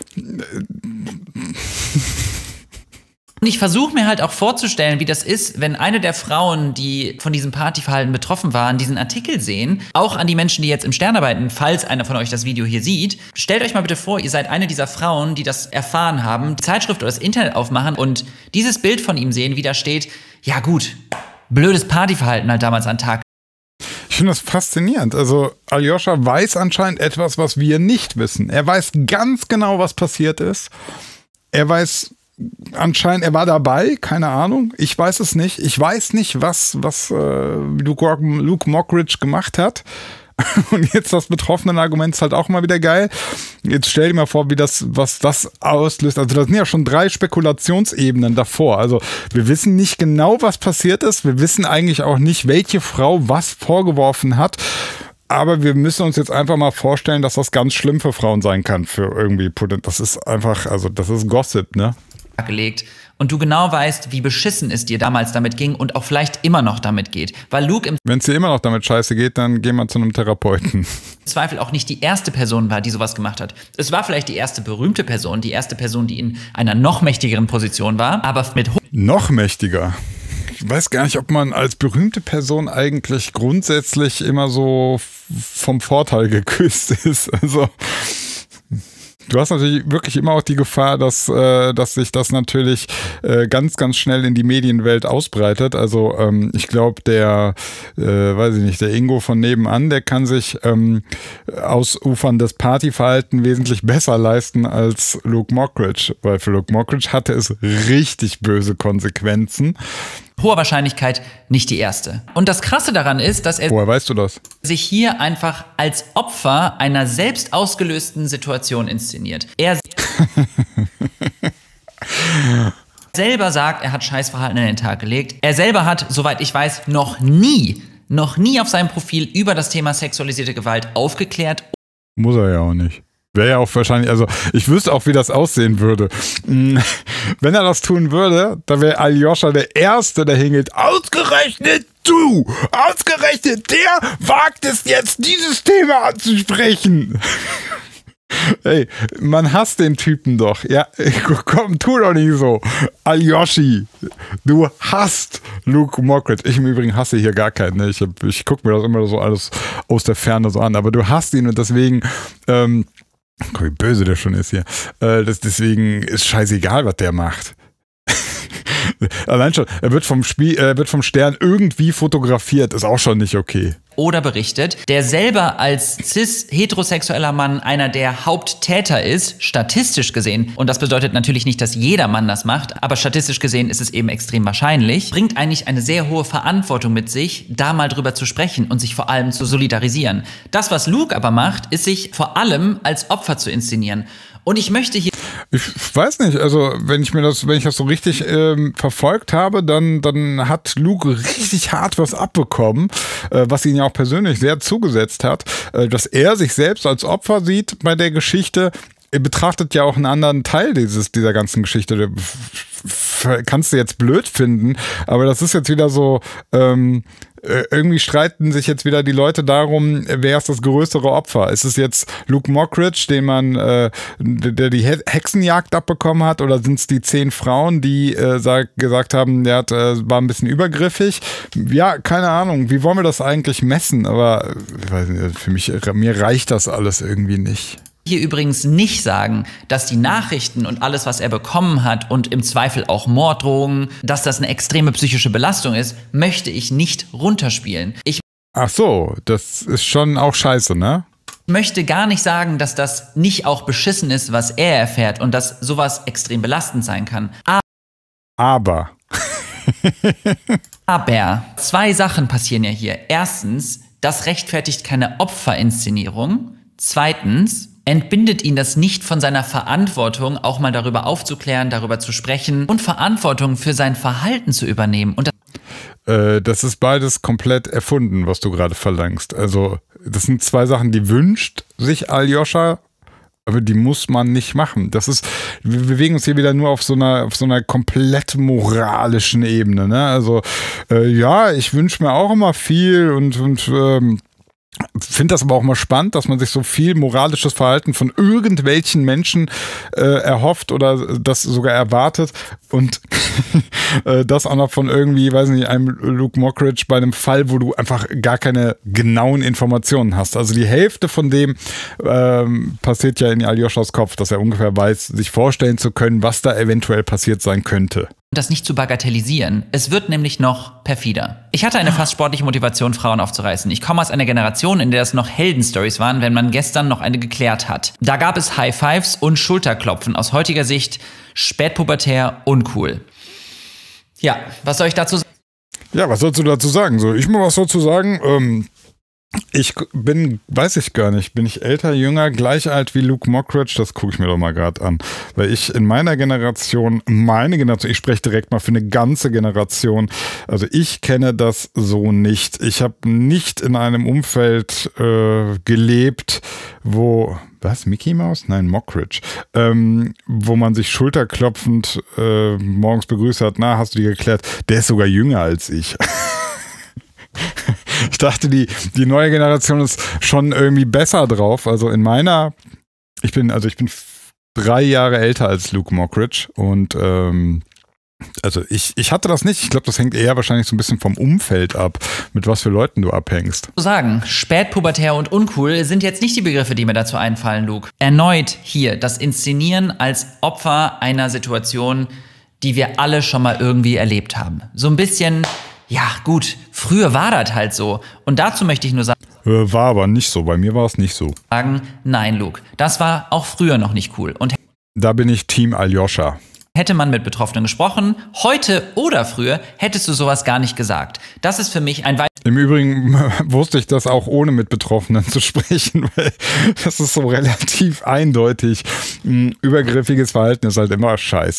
Und ich versuche mir halt auch vorzustellen, wie das ist, wenn eine der Frauen, die von diesem Partyverhalten betroffen waren, diesen Artikel sehen. Auch an die Menschen, die jetzt im Stern arbeiten, falls einer von euch das Video hier sieht. Stellt euch mal bitte vor, ihr seid eine dieser Frauen, die das erfahren haben, die Zeitschrift oder das Internet aufmachen und dieses Bild von ihm sehen, wie da steht, ja gut, blödes Partyverhalten halt damals an den Tag. Ich finde das faszinierend. Also Aljoscha weiß anscheinend etwas, was wir nicht wissen. Er weiß ganz genau, was passiert ist. Er weiß... Anscheinend, er war dabei, keine Ahnung. Ich weiß es nicht. Ich weiß nicht, was, was äh, Luke, Luke Mockridge gemacht hat. Und jetzt das betroffene Argument ist halt auch mal wieder geil. Jetzt stell dir mal vor, wie das, was das auslöst. Also das sind ja schon drei Spekulationsebenen davor. Also wir wissen nicht genau, was passiert ist. Wir wissen eigentlich auch nicht, welche Frau was vorgeworfen hat. Aber wir müssen uns jetzt einfach mal vorstellen, dass das ganz schlimm für Frauen sein kann. Für irgendwie, das ist einfach, also das ist Gossip, ne? Gelegt und du genau weißt, wie beschissen es dir damals damit ging und auch vielleicht immer noch damit geht. Weil Luke im Wenn es dir immer noch damit scheiße geht, dann geh mal zu einem Therapeuten. Zweifel auch nicht die erste Person war, die sowas gemacht hat. Es war vielleicht die erste berühmte Person, die erste Person, die in einer noch mächtigeren Position war, aber mit... Noch mächtiger? Ich weiß gar nicht, ob man als berühmte Person eigentlich grundsätzlich immer so vom Vorteil geküsst ist. Also... Du hast natürlich wirklich immer auch die Gefahr, dass, äh, dass sich das natürlich äh, ganz, ganz schnell in die Medienwelt ausbreitet. Also ähm, ich glaube, der, äh, weiß ich nicht, der Ingo von nebenan, der kann sich ähm, ausuferndes Partyverhalten wesentlich besser leisten als Luke Mockridge. Weil für Luke Mockridge hatte es richtig böse Konsequenzen. Hoher Wahrscheinlichkeit nicht die erste. Und das Krasse daran ist, dass er Woher weißt du das? sich hier einfach als Opfer einer selbst ausgelösten Situation inszeniert. Er selber sagt, er hat Scheißverhalten an den Tag gelegt. Er selber hat, soweit ich weiß, noch nie, noch nie auf seinem Profil über das Thema sexualisierte Gewalt aufgeklärt. Muss er ja auch nicht. Wäre ja auch wahrscheinlich, also ich wüsste auch, wie das aussehen würde. Wenn er das tun würde, dann wäre Aljoscha der Erste, der hingeht. Ausgerechnet du! Ausgerechnet der wagt es jetzt, dieses Thema anzusprechen. Ey, man hasst den Typen doch. Ja, komm, tu doch nicht so. Aljoshi, du hasst Luke Mockridge. Ich im Übrigen hasse hier gar keinen. Ne? Ich, ich gucke mir das immer so alles aus der Ferne so an. Aber du hasst ihn und deswegen, ähm, guck, wie böse der schon ist hier. Äh, das, deswegen ist scheißegal, was der macht. Allein schon, er wird vom Spiel, er wird vom Stern irgendwie fotografiert, ist auch schon nicht okay. Oder berichtet, der selber als cis-heterosexueller Mann einer der Haupttäter ist, statistisch gesehen, und das bedeutet natürlich nicht, dass jeder Mann das macht, aber statistisch gesehen ist es eben extrem wahrscheinlich, bringt eigentlich eine sehr hohe Verantwortung mit sich, da mal drüber zu sprechen und sich vor allem zu solidarisieren. Das, was Luke aber macht, ist sich vor allem als Opfer zu inszenieren. Und ich möchte hier... Ich weiß nicht, also wenn ich mir das, wenn ich das so richtig ähm, verfolgt habe, dann, dann hat Luke richtig hart was abbekommen, äh, was ihn ja auch persönlich sehr zugesetzt hat, äh, dass er sich selbst als Opfer sieht bei der Geschichte. Er betrachtet ja auch einen anderen Teil dieses, dieser ganzen Geschichte. Kannst du jetzt blöd finden, aber das ist jetzt wieder so, ähm, irgendwie streiten sich jetzt wieder die Leute darum, wer ist das größere Opfer? Ist es jetzt Luke Mockridge, den man, äh, der die Hexenjagd abbekommen hat, oder sind es die zehn Frauen, die äh, sag, gesagt haben, der hat, äh, war ein bisschen übergriffig? Ja, keine Ahnung. Wie wollen wir das eigentlich messen? Aber ich weiß nicht, für mich, mir reicht das alles irgendwie nicht. Hier übrigens nicht sagen, dass die Nachrichten und alles, was er bekommen hat und im Zweifel auch Morddrohungen, dass das eine extreme psychische Belastung ist, möchte ich nicht runterspielen. Ich Ach so, das ist schon auch scheiße, ne? möchte gar nicht sagen, dass das nicht auch beschissen ist, was er erfährt und dass sowas extrem belastend sein kann. Aber. Aber zwei Sachen passieren ja hier. Erstens, das rechtfertigt keine Opferinszenierung. Zweitens, entbindet ihn das nicht von seiner Verantwortung, auch mal darüber aufzuklären, darüber zu sprechen und Verantwortung für sein Verhalten zu übernehmen. Und das, äh, das ist beides komplett erfunden, was du gerade verlangst. Also das sind zwei Sachen, die wünscht sich Aljoscha, aber die muss man nicht machen. Das ist, wir bewegen uns hier wieder nur auf so einer, auf so einer komplett moralischen Ebene. Ne? Also äh, ja, ich wünsche mir auch immer viel und, und ähm, finde das aber auch mal spannend, dass man sich so viel moralisches Verhalten von irgendwelchen Menschen äh, erhofft oder das sogar erwartet und äh, das auch noch von irgendwie, weiß nicht, einem Luke Mockridge bei einem Fall, wo du einfach gar keine genauen Informationen hast. Also die Hälfte von dem ähm, passiert ja in Aljoschas Kopf, dass er ungefähr weiß, sich vorstellen zu können, was da eventuell passiert sein könnte. das nicht zu bagatellisieren. Es wird nämlich noch perfider. Ich hatte eine fast sportliche Motivation, Frauen aufzureißen. Ich komme aus einer Generation, in der es noch Heldenstories waren, wenn man gestern noch eine geklärt hat. Da gab es High Fives und Schulterklopfen. Aus heutiger Sicht spätpubertär uncool. Ja, was soll ich dazu sagen? Ja, was sollst du dazu sagen? So, ich muss was dazu sagen. Ähm, ich bin, weiß ich gar nicht, bin ich älter, jünger, gleich alt wie Luke Mockridge? Das gucke ich mir doch mal gerade an. Weil ich in meiner Generation, meine Generation, ich spreche direkt mal für eine ganze Generation, also ich kenne das so nicht. Ich habe nicht in einem Umfeld äh, gelebt, wo... Was? Mickey Mouse? Nein, Mockridge. Ähm, wo man sich schulterklopfend äh, morgens begrüßt hat. Na, hast du die geklärt? Der ist sogar jünger als ich. Ich dachte, die, die neue Generation ist schon irgendwie besser drauf. Also in meiner, ich bin, also ich bin drei Jahre älter als Luke Mockridge und ähm, also ich, ich hatte das nicht. Ich glaube, das hängt eher wahrscheinlich so ein bisschen vom Umfeld ab, mit was für Leuten du abhängst. Sagen, spätpubertär und uncool sind jetzt nicht die Begriffe, die mir dazu einfallen, Luke. Erneut hier das Inszenieren als Opfer einer Situation, die wir alle schon mal irgendwie erlebt haben. So ein bisschen, ja gut, früher war das halt so. Und dazu möchte ich nur sagen, war aber nicht so. Bei mir war es nicht so. Sagen, nein, Luke, das war auch früher noch nicht cool. Und da bin ich Team Aljoscha. Hätte man mit Betroffenen gesprochen, heute oder früher, hättest du sowas gar nicht gesagt. Das ist für mich ein weit... Im Übrigen wusste ich das auch ohne mit Betroffenen zu sprechen, weil das ist so relativ eindeutig. Übergriffiges Verhalten ist halt immer scheiße.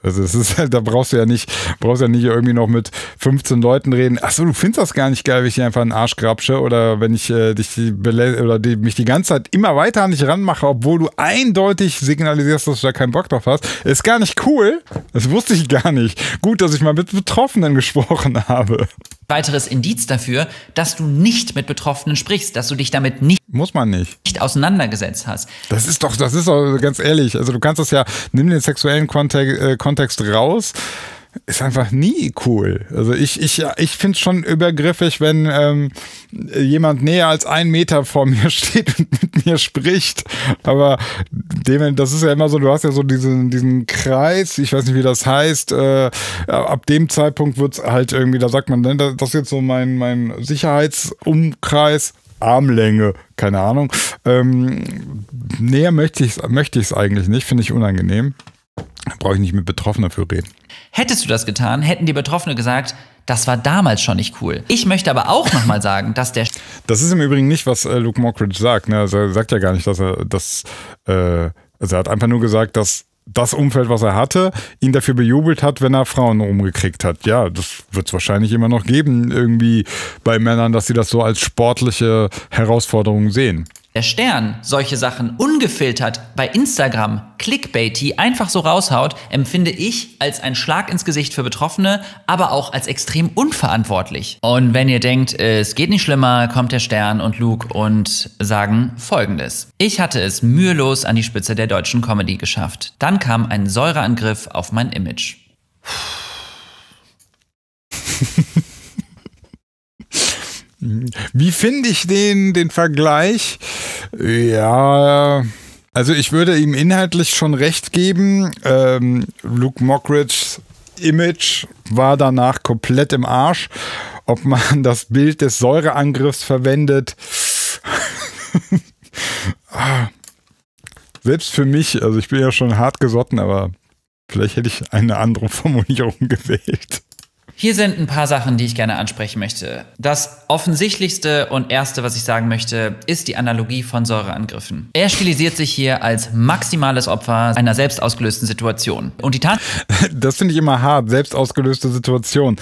Also es ist halt, da brauchst du ja nicht, brauchst ja nicht irgendwie noch mit fünfzehn Leuten reden. Achso, du findest das gar nicht geil, wenn ich dir einfach einen Arsch grapsche oder wenn ich äh, dich oder die, mich die ganze Zeit immer weiter an dich ranmache, obwohl du eindeutig signalisierst, dass du da keinen Bock drauf hast. Ist gar nicht cool. Das wusste ich gar nicht. Gut, dass ich mal mit Betroffenen gesprochen habe. Weiteres Indiz dafür, dass du nicht mit Betroffenen sprichst, dass du dich damit nicht, Muss man nicht. nicht auseinandergesetzt hast. Das ist doch, das ist doch ganz ehrlich. Also du kannst das ja, nimm den sexuellen Kontext, äh, Kontext raus. Ist einfach nie cool. Also ich, ich, ich finde es schon übergriffig, wenn ähm, jemand näher als einen Meter vor mir steht und mit mir spricht. Aber dem, das ist ja immer so, du hast ja so diesen, diesen Kreis, ich weiß nicht, wie das heißt. Äh, ab dem Zeitpunkt wird es halt irgendwie, da sagt man, das ist jetzt so mein, mein Sicherheitsumkreis. Armlänge, keine Ahnung. Ähm, näher möchte ich es möchte ich's eigentlich nicht, finde ich unangenehm. Brauche ich nicht mit Betroffenen für reden. Hättest du das getan, hätten die Betroffene gesagt, das war damals schon nicht cool. Ich möchte aber auch nochmal sagen, dass der... Das ist im Übrigen nicht, was äh, Luke Mockridge sagt. Ne? Also er sagt ja gar nicht, dass er das... Äh, also er hat einfach nur gesagt, dass das Umfeld, was er hatte, ihn dafür bejubelt hat, wenn er Frauen rumgekriegt hat. Ja, das wird es wahrscheinlich immer noch geben, irgendwie bei Männern, dass sie das so als sportliche Herausforderung sehen. Der Stern solche Sachen ungefiltert bei Instagram, clickbaity, einfach so raushaut, empfinde ich als ein Schlag ins Gesicht für Betroffene, aber auch als extrem unverantwortlich. Und wenn ihr denkt, es geht nicht schlimmer, kommt der Stern und Luke und sagen Folgendes. Ich hatte es mühelos an die Spitze der deutschen Comedy geschafft. Dann kam ein Säureangriff auf mein Image. Wie finde ich den, den Vergleich? Ja, also ich würde ihm inhaltlich schon recht geben. Ähm, Luke Mockridge's Image war danach komplett im Arsch. Ob man das Bild des Säureangriffs verwendet, selbst für mich, also ich bin ja schon hart gesotten, aber vielleicht hätte ich eine andere Formulierung gewählt. Hier sind ein paar Sachen, die ich gerne ansprechen möchte. Das offensichtlichste und erste, was ich sagen möchte, ist die Analogie von Säureangriffen. Er stilisiert sich hier als maximales Opfer einer selbst ausgelösten Situation. Und die Tat... Das finde ich immer hart, selbst ausgelöste Situation.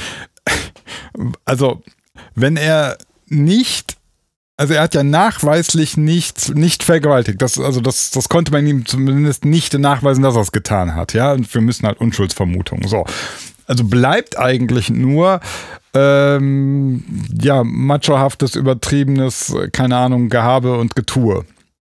Also, wenn er nicht... Also er hat ja nachweislich nicht, nicht vergewaltigt. Das, also das, das konnte man ihm zumindest nicht nachweisen, dass er es getan hat. Ja, und wir müssen halt Unschuldsvermutungen. So. Also bleibt eigentlich nur ähm, ja, machohaftes, übertriebenes, keine Ahnung, Gehabe und Getue.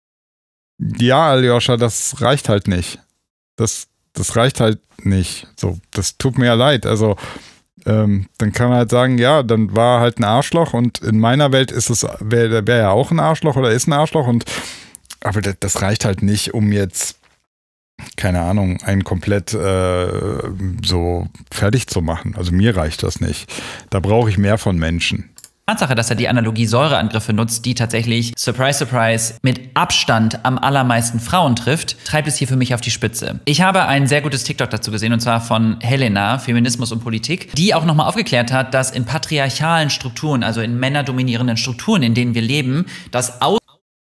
Ja, Aljoscha, das reicht halt nicht. Das, das reicht halt nicht. So, das tut mir ja leid. Also ähm, dann kann man halt sagen, ja, dann war er halt ein Arschloch und in meiner Welt ist es, wäre wär ja auch ein Arschloch oder ist ein Arschloch und aber das, das reicht halt nicht, um jetzt keine Ahnung, einen komplett äh, so fertig zu machen. Also mir reicht das nicht. Da brauche ich mehr von Menschen. Tatsache, dass er die Analogie Säureangriffe nutzt, die tatsächlich, surprise, surprise, mit Abstand am allermeisten Frauen trifft, treibt es hier für mich auf die Spitze. Ich habe ein sehr gutes TikTok dazu gesehen, und zwar von Helena, Feminismus und Politik, die auch nochmal aufgeklärt hat, dass in patriarchalen Strukturen, also in männerdominierenden Strukturen, in denen wir leben, das Aus...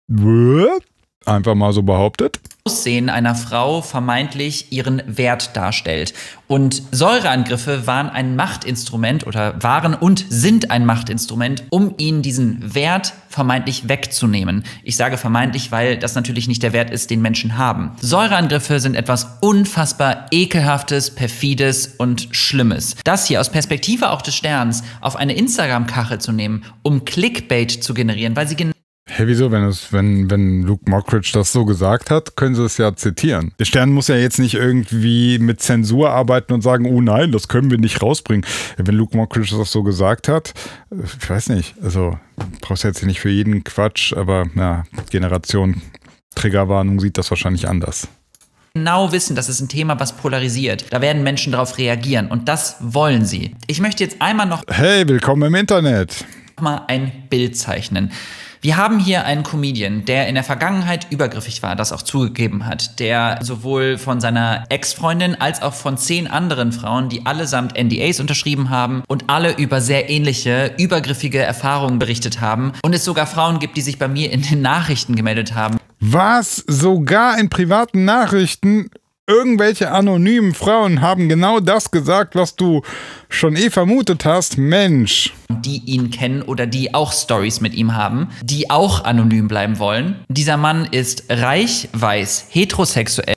Einfach mal so behauptet. Aussehen einer Frau vermeintlich ihren Wert darstellt. Und Säureangriffe waren ein Machtinstrument oder waren und sind ein Machtinstrument, um ihnen diesen Wert vermeintlich wegzunehmen. Ich sage vermeintlich, weil das natürlich nicht der Wert ist, den Menschen haben. Säureangriffe sind etwas unfassbar Ekelhaftes, Perfides und Schlimmes. Das hier aus Perspektive auch des Sterns auf eine Instagram-Kachel zu nehmen, um Clickbait zu generieren, weil sie genau Hey, wieso? Wenn, es, wenn, wenn Luke Mockridge das so gesagt hat, können sie es ja zitieren. Der Stern muss ja jetzt nicht irgendwie mit Zensur arbeiten und sagen, oh nein, das können wir nicht rausbringen. Wenn Luke Mockridge das so gesagt hat, ich weiß nicht, also brauchst du jetzt nicht für jeden Quatsch, aber na, Generation Triggerwarnung sieht das wahrscheinlich anders. Genau wissen, das ist ein Thema, was polarisiert. Da werden Menschen darauf reagieren und das wollen sie. Ich möchte jetzt einmal noch... Hey, willkommen im Internet. ...mal ein Bild zeichnen. Wir haben hier einen Comedian, der in der Vergangenheit übergriffig war, das auch zugegeben hat, der sowohl von seiner Ex-Freundin als auch von zehn anderen Frauen, die allesamt N D As unterschrieben haben und alle über sehr ähnliche, übergriffige Erfahrungen berichtet haben und es sogar Frauen gibt, die sich bei mir in den Nachrichten gemeldet haben. Was? Sogar in privaten Nachrichten? irgendwelche anonymen Frauen haben genau das gesagt, was du schon eh vermutet hast. Mensch. Die ihn kennen oder die auch Stories mit ihm haben, die auch anonym bleiben wollen. Dieser Mann ist reich, weiß, heterosexuell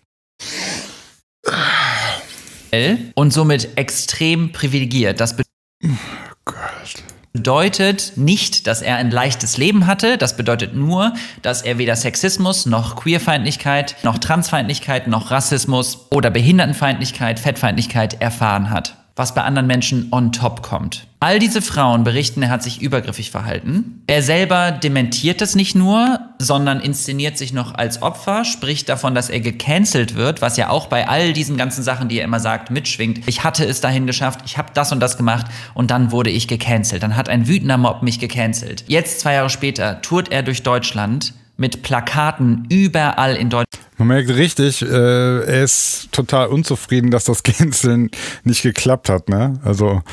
und somit extrem privilegiert. Das bedeutet, oh Gott. bedeutet nicht, dass er ein leichtes Leben hatte. Das bedeutet nur, dass er weder Sexismus, noch Queerfeindlichkeit, noch Transfeindlichkeit, noch Rassismus oder Behindertenfeindlichkeit, Fettfeindlichkeit erfahren hat, was bei anderen Menschen on top kommt. All diese Frauen berichten, er hat sich übergriffig verhalten. Er selber dementiert es nicht nur, sondern inszeniert sich noch als Opfer, spricht davon, dass er gecancelt wird, was ja auch bei all diesen ganzen Sachen, die er immer sagt, mitschwingt. Ich hatte es dahin geschafft, ich habe das und das gemacht und dann wurde ich gecancelt. Dann hat ein wütender Mob mich gecancelt. Jetzt, zwei Jahre später, tourt er durch Deutschland mit Plakaten überall in Deutschland. Man merkt richtig, äh, er ist total unzufrieden, dass das Canceln nicht geklappt hat, ne? Also,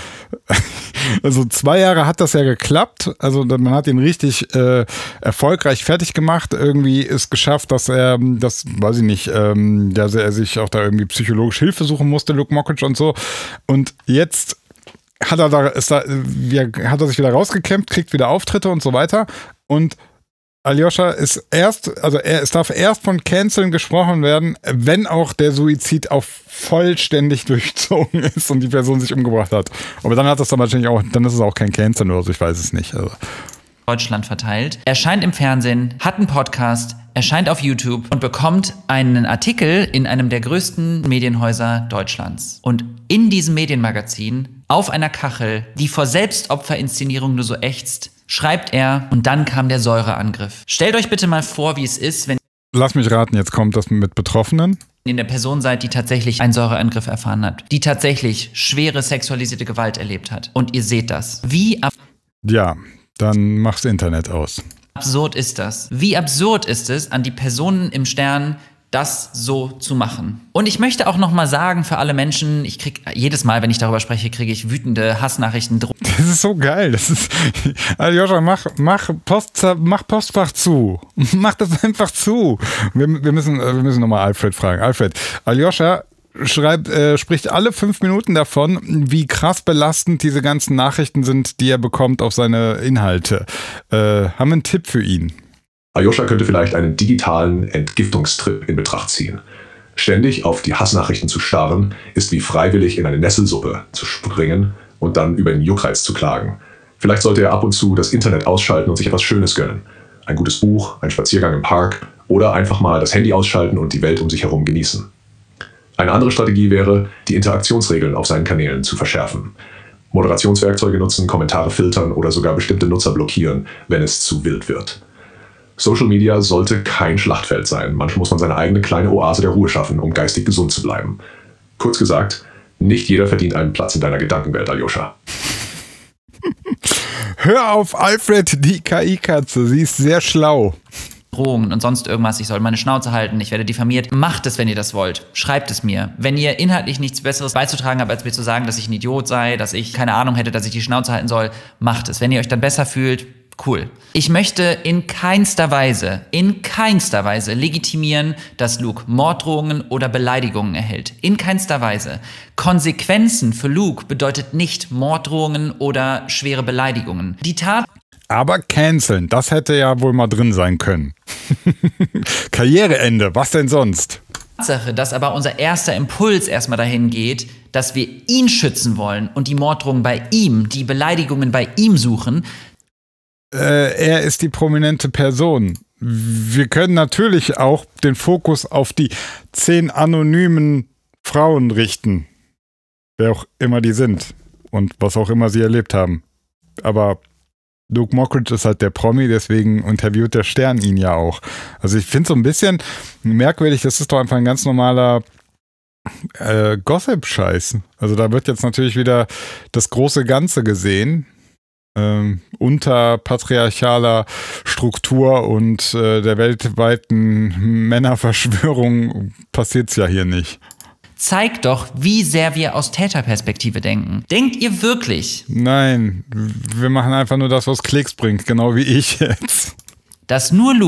also zwei Jahre hat das ja geklappt. Also man hat ihn richtig äh, erfolgreich fertig gemacht. Irgendwie ist geschafft, dass er, das weiß ich nicht, ähm, dass er sich auch da irgendwie psychologisch Hilfe suchen musste, Luke Mockridge und so. Und jetzt hat er da, ist da, hat er sich wieder rausgekämpft, kriegt wieder Auftritte und so weiter. Und Aljoscha ist erst, also er, es darf erst von Canceln gesprochen werden, wenn auch der Suizid auch vollständig durchzogen ist und die Person sich umgebracht hat. Aber dann hat das dann wahrscheinlich auch, dann ist es auch kein Canceln oder so, ich weiß es nicht. Also. Deutschland verteilt. Er erscheint im Fernsehen, hat einen Podcast, erscheint auf YouTube und bekommt einen Artikel in einem der größten Medienhäuser Deutschlands. Und in diesem Medienmagazin, auf einer Kachel, die vor Selbstopferinszenierung nur so ächzt, schreibt er, und dann kam der Säureangriff. Stellt euch bitte mal vor, wie es ist, wenn Lass mich raten, jetzt kommt das mit Betroffenen. ihr eine Person seid, die tatsächlich einen Säureangriff erfahren hat, die tatsächlich schwere sexualisierte Gewalt erlebt hat. Und ihr seht das. Wie ab Ja, dann mach's Internet aus. absurd ist das? Wie absurd ist es, an die Personen im Stern das so zu machen? Und ich möchte auch noch mal sagen, für alle Menschen, ich krieg jedes Mal, wenn ich darüber spreche, kriege ich wütende Hassnachrichten. Das ist so geil. Das ist, Aljoscha, mach, mach, Post, mach Postfach zu. Mach das einfach zu. Wir, wir müssen, wir müssen nochmal Alfred fragen. Alfred, Aljoscha schreibt, äh, spricht alle fünf Minuten davon, wie krass belastend diese ganzen Nachrichten sind, die er bekommt auf seine Inhalte. Äh, haben wir einen Tipp für ihn? Aljoscha könnte vielleicht einen digitalen Entgiftungstrip in Betracht ziehen. Ständig auf die Hassnachrichten zu starren, ist wie freiwillig in eine Nesselsuppe zu springen und dann über den Juckreiz zu klagen. Vielleicht sollte er ab und zu das Internet ausschalten und sich etwas Schönes gönnen. Ein gutes Buch, ein Spaziergang im Park oder einfach mal das Handy ausschalten und die Welt um sich herum genießen. Eine andere Strategie wäre, die Interaktionsregeln auf seinen Kanälen zu verschärfen. Moderationswerkzeuge nutzen, Kommentare filtern oder sogar bestimmte Nutzer blockieren, wenn es zu wild wird. Social Media sollte kein Schlachtfeld sein. Manchmal muss man seine eigene kleine Oase der Ruhe schaffen, um geistig gesund zu bleiben. Kurz gesagt, nicht jeder verdient einen Platz in deiner Gedankenwelt, Aljoscha. Hör auf, Alfred, die K I-Katze. Sie ist sehr schlau. Drohungen und sonst irgendwas, ich soll meine Schnauze halten, ich werde diffamiert. Macht es, wenn ihr das wollt. Schreibt es mir. Wenn ihr inhaltlich nichts Besseres beizutragen habt, als mir zu sagen, dass ich ein Idiot sei, dass ich keine Ahnung hätte, dass ich die Schnauze halten soll, macht es. Wenn ihr euch dann besser fühlt, cool. Ich möchte in keinster Weise, in keinster Weise legitimieren, dass Luke Morddrohungen oder Beleidigungen erhält. In keinster Weise. Konsequenzen für Luke bedeutet nicht Morddrohungen oder schwere Beleidigungen. Die Tat Aber canceln, das hätte ja wohl mal drin sein können. Karriereende, was denn sonst? Tatsache, dass aber unser erster Impuls erstmal dahin geht, dass wir ihn schützen wollen und die Morddrohungen bei ihm, die Beleidigungen bei ihm suchen. Äh, er ist die prominente Person. Wir können natürlich auch den Fokus auf die zehn anonymen Frauen richten. Wer auch immer die sind und was auch immer sie erlebt haben. Aber Luke Mockridge ist halt der Promi, deswegen interviewt der Stern ihn ja auch. Also ich finde so ein bisschen merkwürdig, das ist doch einfach ein ganz normaler äh, Gossip-Scheiß. Also da wird jetzt natürlich wieder das große Ganze gesehen. Ähm, unter patriarchaler Struktur und äh, der weltweiten Männerverschwörung passiert es ja hier nicht. Zeigt doch, wie sehr wir aus Täterperspektive denken. Denkt ihr wirklich? Nein, wir machen einfach nur das, was Klicks bringt, genau wie ich jetzt. Dass nur Luke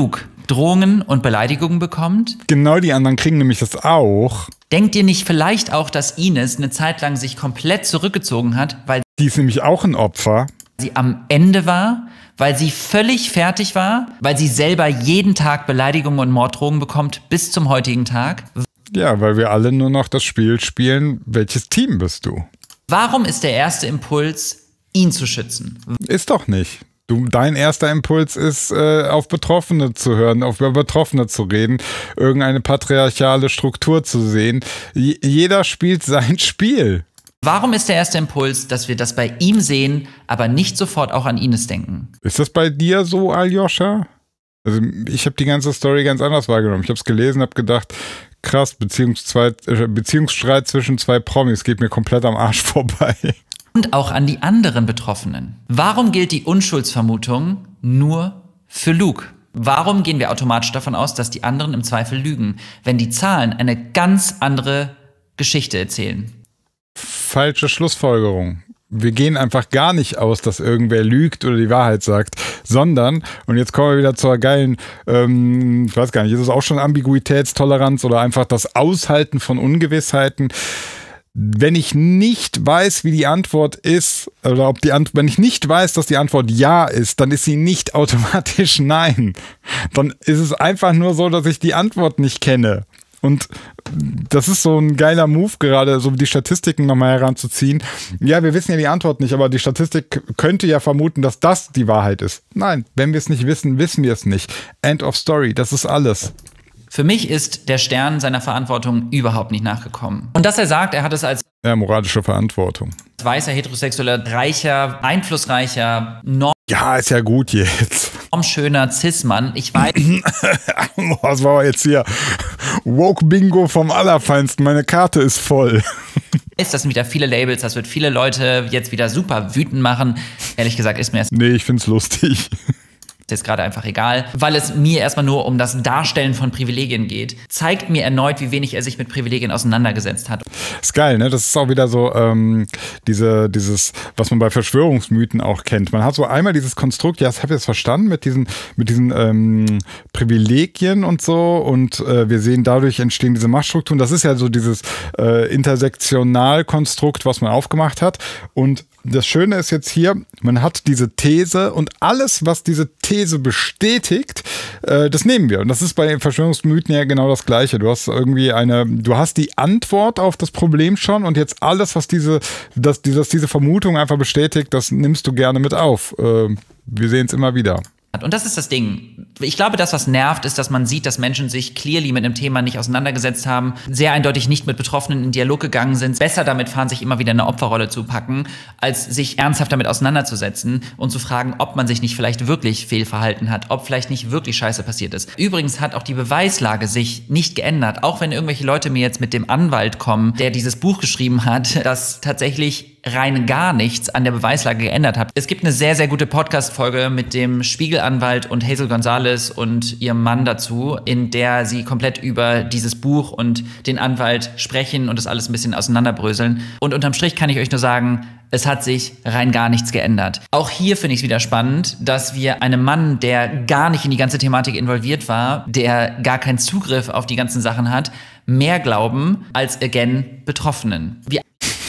Drohungen und Beleidigungen bekommt? Genau, die anderen kriegen nämlich das auch. Denkt ihr nicht vielleicht auch, dass Ines eine Zeit lang sich komplett zurückgezogen hat, weil Die ist nämlich auch ein Opfer. sie am Ende war, weil sie völlig fertig war, weil sie selber jeden Tag Beleidigungen und Morddrohungen bekommt bis zum heutigen Tag? Ja, weil wir alle nur noch das Spiel spielen, welches Team bist du? Warum ist der erste Impuls, ihn zu schützen? Ist doch nicht. Du, dein erster Impuls ist, äh, auf Betroffene zu hören, auf über Betroffene zu reden, irgendeine patriarchale Struktur zu sehen. J- jeder spielt sein Spiel. Warum ist der erste Impuls, dass wir das bei ihm sehen, aber nicht sofort auch an Ines denken? Ist das bei dir so, Aljoscha? Also ich habe die ganze Story ganz anders wahrgenommen. Ich habe es gelesen, habe gedacht, krass, Beziehungszweit- äh, Beziehungsstreit zwischen zwei Promis geht mir komplett am Arsch vorbei. Und auch an die anderen Betroffenen. Warum gilt die Unschuldsvermutung nur für Luke? Warum gehen wir automatisch davon aus, dass die anderen im Zweifel lügen, wenn die Zahlen eine ganz andere Geschichte erzählen? Falsche Schlussfolgerung. Wir gehen einfach gar nicht aus, dass irgendwer lügt oder die Wahrheit sagt, sondern, und jetzt kommen wir wieder zur geilen, ähm, ich weiß gar nicht, ist es auch schon Ambiguitätstoleranz oder einfach das Aushalten von Ungewissheiten? Wenn ich nicht weiß, wie die Antwort ist, oder ob die Antwort, wenn ich nicht weiß, dass die Antwort ja ist, dann ist sie nicht automatisch nein. Dann ist es einfach nur so, dass ich die Antwort nicht kenne. Und das ist so ein geiler Move gerade, so die Statistiken nochmal heranzuziehen. Ja, wir wissen ja die Antwort nicht, aber die Statistik könnte ja vermuten, dass das die Wahrheit ist. Nein, wenn wir es nicht wissen, wissen wir es nicht. End of story, das ist alles. Für mich ist der Stern seiner Verantwortung überhaupt nicht nachgekommen. Und dass er sagt, er hat es als Ja, moralische Verantwortung. weißer, heterosexueller, reicher, einflussreicher, Ja, ist ja gut jetzt. normschöner Cis-Mann, ich weiß, Was war jetzt hier? Woke-Bingo vom Allerfeinsten. Meine Karte ist voll. das sind wieder viele Labels, das wird viele Leute jetzt wieder super wütend machen. Ehrlich gesagt ist mir das Nee, ich find's lustig. jetzt gerade einfach egal, weil es mir erstmal nur um das Darstellen von Privilegien geht. Zeigt mir erneut, wie wenig er sich mit Privilegien auseinandergesetzt hat. Ist geil, ne? Das ist auch wieder so ähm, diese, dieses, was man bei Verschwörungsmythen auch kennt. Man hat so einmal dieses Konstrukt, ja, das habe ich jetzt verstanden, mit diesen, mit diesen ähm, Privilegien und so und äh, wir sehen, dadurch entstehen diese Machtstrukturen. Das ist ja so dieses äh, Intersektionalkonstrukt, was man aufgemacht hat. Und das Schöne ist jetzt hier, man hat diese These und alles, was diese These bestätigt, äh, das nehmen wir. Und das ist bei Verschwörungsmythen ja genau das Gleiche. Du hast irgendwie eine, du hast die Antwort auf das Problem schon und jetzt alles, was diese, das, das diese Vermutung einfach bestätigt, das nimmst du gerne mit auf. Äh, wir sehen es immer wieder. Und das ist das Ding. Ich glaube, das, was nervt, ist, dass man sieht, dass Menschen sich clearly mit einem Thema nicht auseinandergesetzt haben, sehr eindeutig nicht mit Betroffenen in Dialog gegangen sind, besser damit fahren, sich immer wieder eine Opferrolle zu packen, als sich ernsthaft damit auseinanderzusetzen und zu fragen, ob man sich nicht vielleicht wirklich fehlverhalten hat, ob vielleicht nicht wirklich Scheiße passiert ist. Übrigens hat auch die Beweislage sich nicht geändert, auch wenn irgendwelche Leute mir jetzt mit dem Anwalt kommen, der dieses Buch geschrieben hat, das tatsächlich rein gar nichts an der Beweislage geändert hat. Es gibt eine sehr, sehr gute Podcast-Folge mit dem Spiegelanwalt und Hazel Gonzalez und ihrem Mann dazu, in der sie komplett über dieses Buch und den Anwalt sprechen und das alles ein bisschen auseinanderbröseln. Und unterm Strich kann ich euch nur sagen, es hat sich rein gar nichts geändert. Auch hier finde ich es wieder spannend, dass wir einem Mann, der gar nicht in die ganze Thematik involviert war, der gar keinen Zugriff auf die ganzen Sachen hat, mehr glauben als again Betroffenen. Wir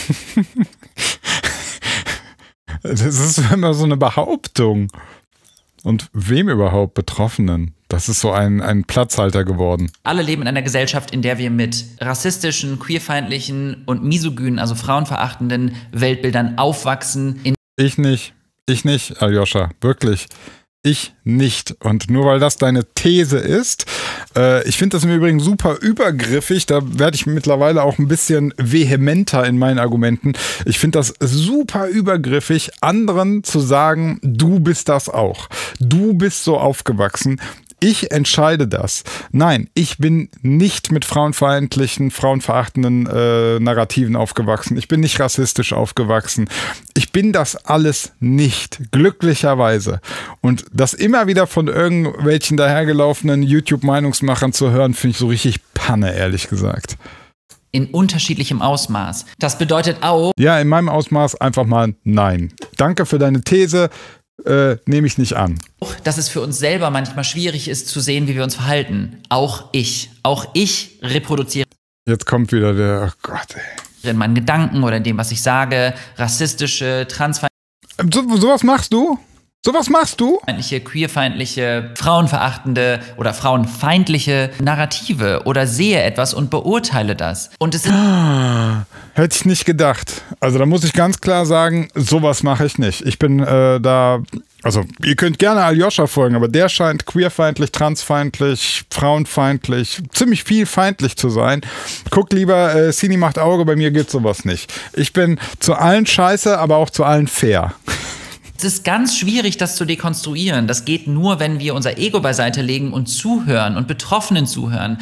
Das ist immer so eine Behauptung. Und wem überhaupt? Betroffenen? Das ist so ein, ein Platzhalter geworden. alle leben in einer Gesellschaft, in der wir mit rassistischen, queerfeindlichen und misogynen, also frauenverachtenden Weltbildern aufwachsen. In Ich nicht. Ich nicht, Aljoscha. Wirklich. Ich nicht. Und nur weil das deine These ist, äh, ich finde das im Übrigen super übergriffig, da werde ich mittlerweile auch ein bisschen vehementer in meinen Argumenten. Ich finde das super übergriffig, anderen zu sagen, du bist das auch. Du bist so aufgewachsen. Ich entscheide das. Nein, ich bin nicht mit frauenfeindlichen, frauenverachtenden äh, Narrativen aufgewachsen. Ich bin nicht rassistisch aufgewachsen. Ich bin das alles nicht, glücklicherweise. Und das immer wieder von irgendwelchen dahergelaufenen YouTube-Meinungsmachern zu hören, finde ich so richtig Panne, ehrlich gesagt. in unterschiedlichem Ausmaß. Das bedeutet auch, Ja, in meinem Ausmaß einfach mal nein. Danke für deine These. äh, nehme ich nicht an. Dass es für uns selber manchmal schwierig ist zu sehen, wie wir uns verhalten. Auch ich. Auch ich reproduziere. Jetzt kommt wieder der, oh Gott, ey. In meinen Gedanken oder in dem, was ich sage, rassistische, transfeindliche, so, sowas machst du? Sowas machst du? queerfeindliche, frauenverachtende oder frauenfeindliche Narrative oder sehe etwas und beurteile das. Und es ist ah, hätte ich nicht gedacht. Also da muss ich ganz klar sagen, sowas mache ich nicht. Ich bin äh, da, also ihr könnt gerne Aljoscha folgen, aber der scheint queerfeindlich, transfeindlich, frauenfeindlich, ziemlich viel feindlich zu sein. Guckt lieber, äh, Cini macht Auge, bei mir gibt sowas nicht. Ich bin zu allen scheiße, aber auch zu allen fair. Es ist ganz schwierig, das zu dekonstruieren. Das geht nur, wenn wir unser Ego beiseite legen und zuhören und Betroffenen zuhören.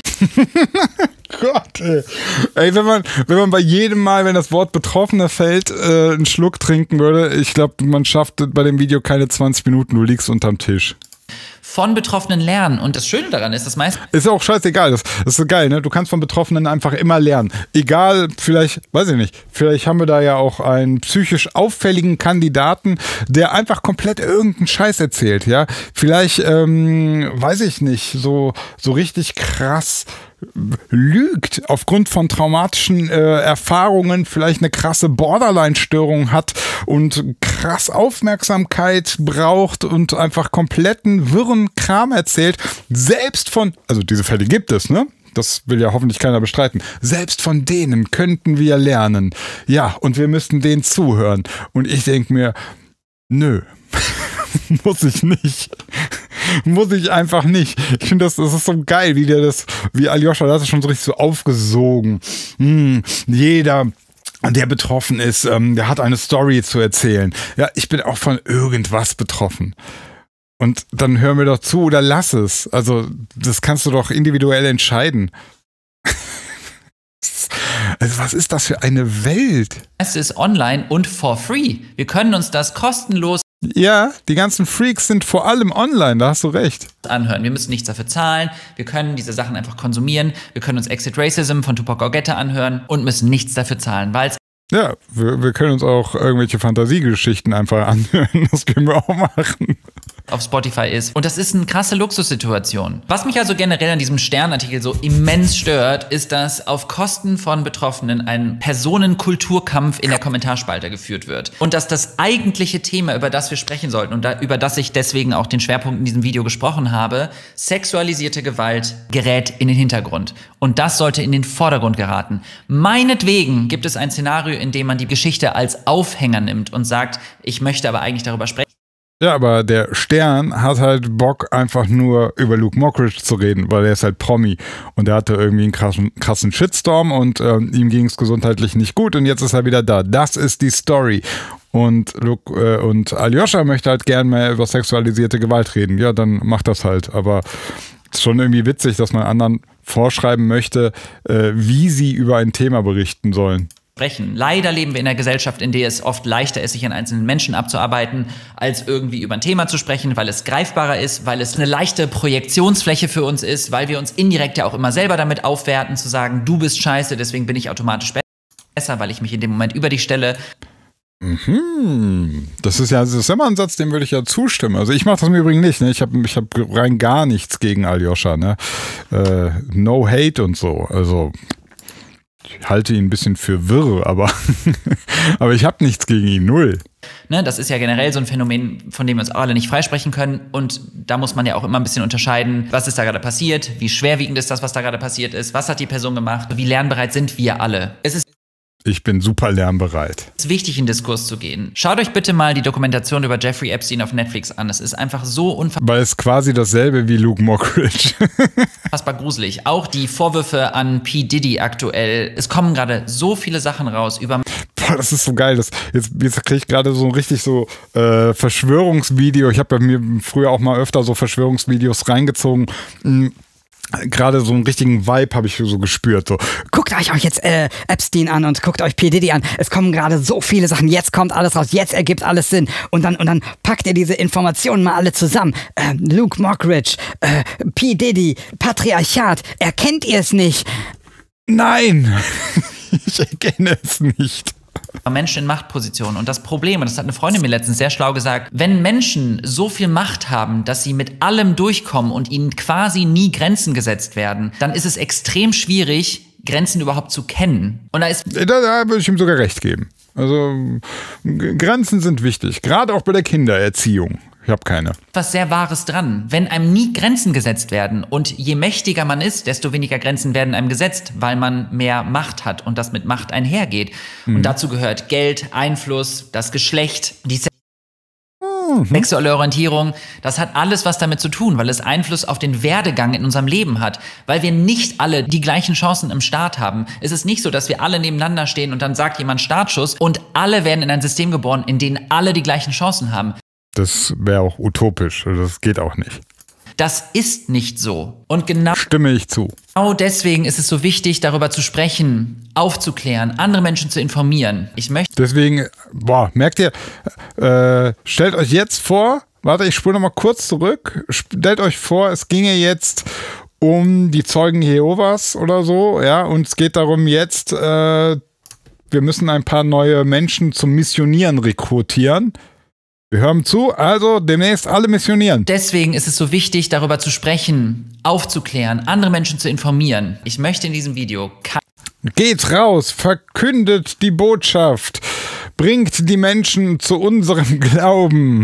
Gott, ey. Ey, wenn man, wenn man bei jedem Mal, wenn das Wort Betroffener fällt, äh, einen Schluck trinken würde, ich glaube, man schafft bei dem Video keine zwanzig Minuten, du liegst unterm Tisch. Von Betroffenen lernen. Und das Schöne daran ist, dass meist... Ist auch scheißegal. Das, das ist so geil, ne? Du kannst von Betroffenen einfach immer lernen. Egal, vielleicht, weiß ich nicht, vielleicht haben wir da ja auch einen psychisch auffälligen Kandidaten, der einfach komplett irgendeinen Scheiß erzählt, ja? Vielleicht, ähm, weiß ich nicht, so, so richtig krass lügt aufgrund von traumatischen äh, Erfahrungen, vielleicht eine krasse Borderline-Störung hat und krass Aufmerksamkeit braucht und einfach kompletten wirren Kram erzählt, selbst von, also diese Fälle gibt es, ne? Das will ja hoffentlich keiner bestreiten. Selbst von denen könnten wir lernen. Ja, und wir müssten denen zuhören. Und ich denke mir, nö, muss ich nicht. Muss ich einfach nicht. Ich finde, das, das ist so geil, wie der das, wie Aljoscha, das ist schon so richtig so aufgesogen. Hm, jeder, der betroffen ist, ähm, der hat eine Story zu erzählen. Ja, ich bin auch von irgendwas betroffen. Und dann hör mir doch zu oder lass es. Also, das kannst du doch individuell entscheiden. Also, was ist das für eine Welt? Es ist online und for free. Wir können uns das kostenlos Ja, die ganzen Freaks sind vor allem online, da hast du recht. Anhören. Wir müssen nichts dafür zahlen. Wir können diese Sachen einfach konsumieren. Wir können uns Exit Racism von Tupac Ogette anhören und müssen nichts dafür zahlen, weil es Ja, wir, wir können uns auch irgendwelche Fantasiegeschichten einfach anhören. Das können wir auch machen. Auf Spotify ist. Und das ist eine krasse Luxussituation. Was mich also generell an diesem Sternartikel so immens stört, ist, dass auf Kosten von Betroffenen ein Personenkulturkampf in der Kommentarspalte geführt wird. Und dass das eigentliche Thema, über das wir sprechen sollten und da, über das ich deswegen auch den Schwerpunkt in diesem Video gesprochen habe, sexualisierte Gewalt, gerät in den Hintergrund. Und das sollte in den Vordergrund geraten. Meinetwegen gibt es ein Szenario, in dem man die Geschichte als Aufhänger nimmt und sagt, ich möchte aber eigentlich darüber sprechen. Ja, aber der Stern hat halt Bock, einfach nur über Luke Mockridge zu reden, weil er ist halt Promi und er hatte irgendwie einen krassen, krassen Shitstorm und äh, ihm ging es gesundheitlich nicht gut und jetzt ist er wieder da. Das ist die Story. Und Luke äh, und Aljoscha möchte halt gern mehr über sexualisierte Gewalt reden. Ja, dann macht das halt. Aber es ist schon irgendwie witzig, dass man anderen vorschreiben möchte, äh, wie sie über ein Thema berichten sollen. Leider leben wir in einer Gesellschaft, in der es oft leichter ist, sich an einzelnen Menschen abzuarbeiten, als irgendwie über ein Thema zu sprechen, weil es greifbarer ist, weil es eine leichte Projektionsfläche für uns ist, weil wir uns indirekt ja auch immer selber damit aufwerten, zu sagen, du bist scheiße, deswegen bin ich automatisch besser, weil ich mich in dem Moment über dich stelle. Mhm. Das ist ja, das ist immer ein Satz, dem würde ich ja zustimmen. Also ich mache das im Übrigen nicht, ne? Ich habe ich hab rein gar nichts gegen Aljoscha, ne? Äh, no hate und so, also ich halte ihn ein bisschen für wirr, aber, aber ich habe nichts gegen ihn, null. Ne, das ist ja generell so ein Phänomen, von dem wir uns alle nicht freisprechen können. Und da muss man ja auch immer ein bisschen unterscheiden, was ist da gerade passiert, wie schwerwiegend ist das, was da gerade passiert ist, was hat die Person gemacht, wie lernbereit sind wir alle. Es ist Ich bin super lernbereit. Es ist wichtig, in Diskurs zu gehen. Schaut euch bitte mal die Dokumentation über Jeffrey Epstein auf Netflix an. Es ist einfach so unfassbar. Weil es quasi dasselbe wie Luke Mockridge. Unfassbar gruselig. Auch die Vorwürfe an P. Diddy aktuell. Es kommen gerade so viele Sachen raus über... Boah, das ist so geil. Das, jetzt jetzt kriege ich gerade so ein richtig so äh, Verschwörungsvideo. Ich habe bei mir früher auch mal öfter so Verschwörungsvideos reingezogen. Mhm. Gerade so einen richtigen Vibe habe ich so gespürt. So. Guckt euch euch jetzt äh, Epstein an und guckt euch P. Diddy an. Es kommen gerade so viele Sachen. Jetzt kommt alles raus. Jetzt ergibt alles Sinn. Und dann, und dann packt ihr diese Informationen mal alle zusammen. Äh, Luke Mockridge, äh, P. Diddy, Patriarchat. Erkennt ihr es nicht? Nein, ich erkenne es nicht. Menschen in Machtpositionen. Und das Problem, und das hat eine Freundin mir letztens sehr schlau gesagt, wenn Menschen so viel Macht haben, dass sie mit allem durchkommen und ihnen quasi nie Grenzen gesetzt werden, dann ist es extrem schwierig, Grenzen überhaupt zu kennen. Und da ist Da, da würde ich ihm sogar recht geben. Also G- Grenzen sind wichtig, gerade auch bei der Kindererziehung. Ich habe keine. was sehr Wahres dran. Wenn einem nie Grenzen gesetzt werden und je mächtiger man ist, desto weniger Grenzen werden einem gesetzt, weil man mehr Macht hat und das mit Macht einhergeht. Mhm. Und dazu gehört Geld, Einfluss, das Geschlecht, die Se- mhm. sexuelle Orientierung. Das hat alles was damit zu tun, weil es Einfluss auf den Werdegang in unserem Leben hat. Weil wir nicht alle die gleichen Chancen im Staat haben. Es ist nicht so, dass wir alle nebeneinander stehen und dann sagt jemand Startschuss und alle werden in ein System geboren, in dem alle die gleichen Chancen haben. Das wäre auch utopisch. Das geht auch nicht. Das ist nicht so. Und genau Stimme ich zu. Genau deswegen ist es so wichtig, darüber zu sprechen, aufzuklären, andere Menschen zu informieren. Ich möchte Deswegen, boah, merkt ihr, äh, stellt euch jetzt vor, warte, ich spule nochmal kurz zurück, stellt euch vor, es ginge jetzt um die Zeugen Jehovas oder so, ja, und es geht darum jetzt, äh, wir müssen ein paar neue Menschen zum Missionieren rekrutieren. Wir hören zu, also demnächst alle missionieren. Deswegen ist es so wichtig, darüber zu sprechen, aufzuklären, andere Menschen zu informieren. Ich möchte in diesem Video Geht raus, verkündet die Botschaft, bringt die Menschen zu unserem Glauben.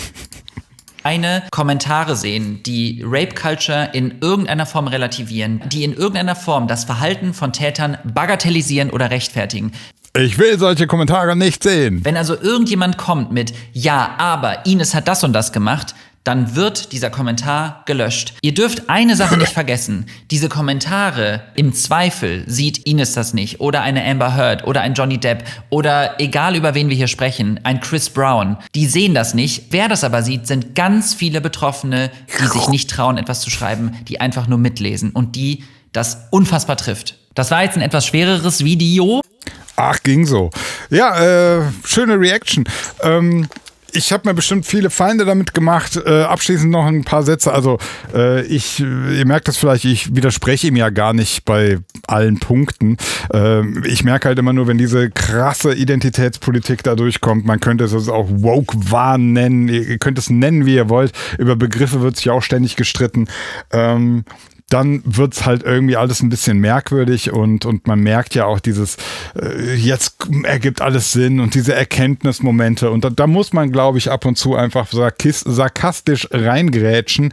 keine Kommentare sehen, die Rape Culture in irgendeiner Form relativieren, die in irgendeiner Form das Verhalten von Tätern bagatellisieren oder rechtfertigen. Ich will solche Kommentare nicht sehen. Wenn also irgendjemand kommt mit ja, aber Ines hat das und das gemacht, dann wird dieser Kommentar gelöscht. Ihr dürft eine Sache nicht vergessen. Diese Kommentare, im Zweifel sieht Ines das nicht oder eine Amber Heard oder ein Johnny Depp oder egal über wen wir hier sprechen, ein Chris Brown. Die sehen das nicht. Wer das aber sieht, sind ganz viele Betroffene, die sich nicht trauen, etwas zu schreiben, die einfach nur mitlesen und die das unfassbar trifft. Das war jetzt ein etwas schwereres Video. Ach, ging so. Ja, äh, schöne Reaction. Ähm, ich habe mir bestimmt viele Feinde damit gemacht. Äh, abschließend noch ein paar Sätze. Also äh, ich, ihr merkt das vielleicht, ich widerspreche ihm ja gar nicht bei allen Punkten. Äh, ich merke halt immer nur, wenn diese krasse Identitätspolitik da durchkommt, man könnte es auch Woke-Wahn nennen, ihr könnt es nennen, wie ihr wollt. Über Begriffe wird sich ja auch ständig gestritten. Ähm, dann wird's halt irgendwie alles ein bisschen merkwürdig und, und man merkt ja auch dieses, äh, jetzt ergibt alles Sinn und diese Erkenntnismomente und da, da muss man, glaube ich, ab und zu einfach sarkis- sarkastisch reingrätschen,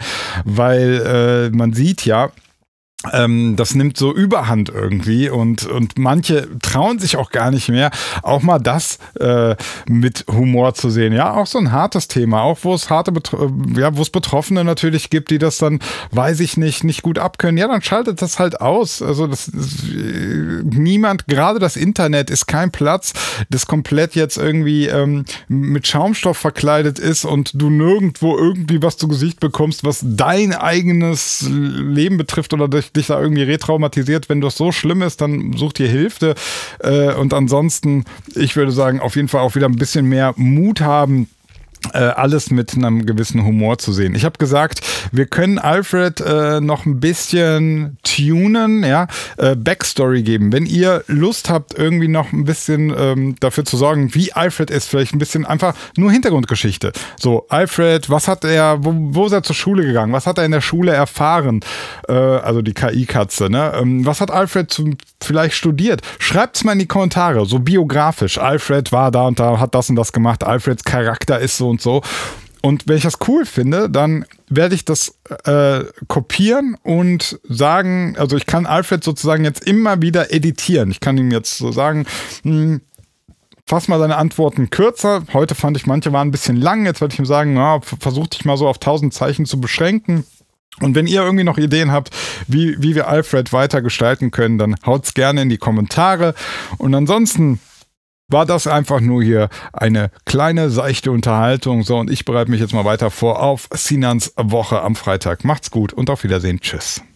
weil äh, man sieht ja, Ähm, das nimmt so Überhand irgendwie und, und manche trauen sich auch gar nicht mehr, auch mal das äh, mit Humor zu sehen. Ja, auch so ein hartes Thema, auch wo es harte, Betro- ja, wo es Betroffene natürlich gibt, die das dann, weiß ich nicht, nicht gut abkönnen. Ja, dann schaltet das halt aus. Also das ist, äh, niemand, gerade das Internet ist kein Platz, das komplett jetzt irgendwie ähm, mit Schaumstoff verkleidet ist und du nirgendwo irgendwie was zu Gesicht bekommst, was dein eigenes Leben betrifft oder dich dich da irgendwie retraumatisiert. Wenn das so schlimm ist, dann such dir Hilfe. Äh, und ansonsten, ich würde sagen, auf jeden Fall auch wieder ein bisschen mehr Mut haben, äh, alles mit einem gewissen Humor zu sehen. Ich habe gesagt, wir können Alfred äh, noch ein bisschen tunen, ja, äh, Backstory geben. Wenn ihr Lust habt, irgendwie noch ein bisschen ähm, dafür zu sorgen, wie Alfred ist, vielleicht ein bisschen einfach nur Hintergrundgeschichte. So, Alfred, was hat er, wo, wo ist er zur Schule gegangen? Was hat er in der Schule erfahren? Äh, also die K I-Katze, ne? Ähm, was hat Alfred zum, vielleicht studiert? Schreibt's mal in die Kommentare, so biografisch. Alfred war da und da, hat das und das gemacht. Alfreds Charakter ist so und so. Und wenn ich das cool finde, dann werde ich das äh, kopieren und sagen, also ich kann Alfred sozusagen jetzt immer wieder editieren. Ich kann ihm jetzt so sagen, mh, fass mal deine Antworten kürzer. Heute fand ich, manche waren ein bisschen lang. Jetzt werde ich ihm sagen, na, versuch dich mal so auf tausend Zeichen zu beschränken. Und wenn ihr irgendwie noch Ideen habt, wie, wie wir Alfred weiter gestalten können, dann haut's gerne in die Kommentare. Und ansonsten war das einfach nur hier eine kleine, seichte Unterhaltung. So, und ich bereite mich jetzt mal weiter vor auf Sinans Woche am Freitag. Macht's gut und auf Wiedersehen. Tschüss.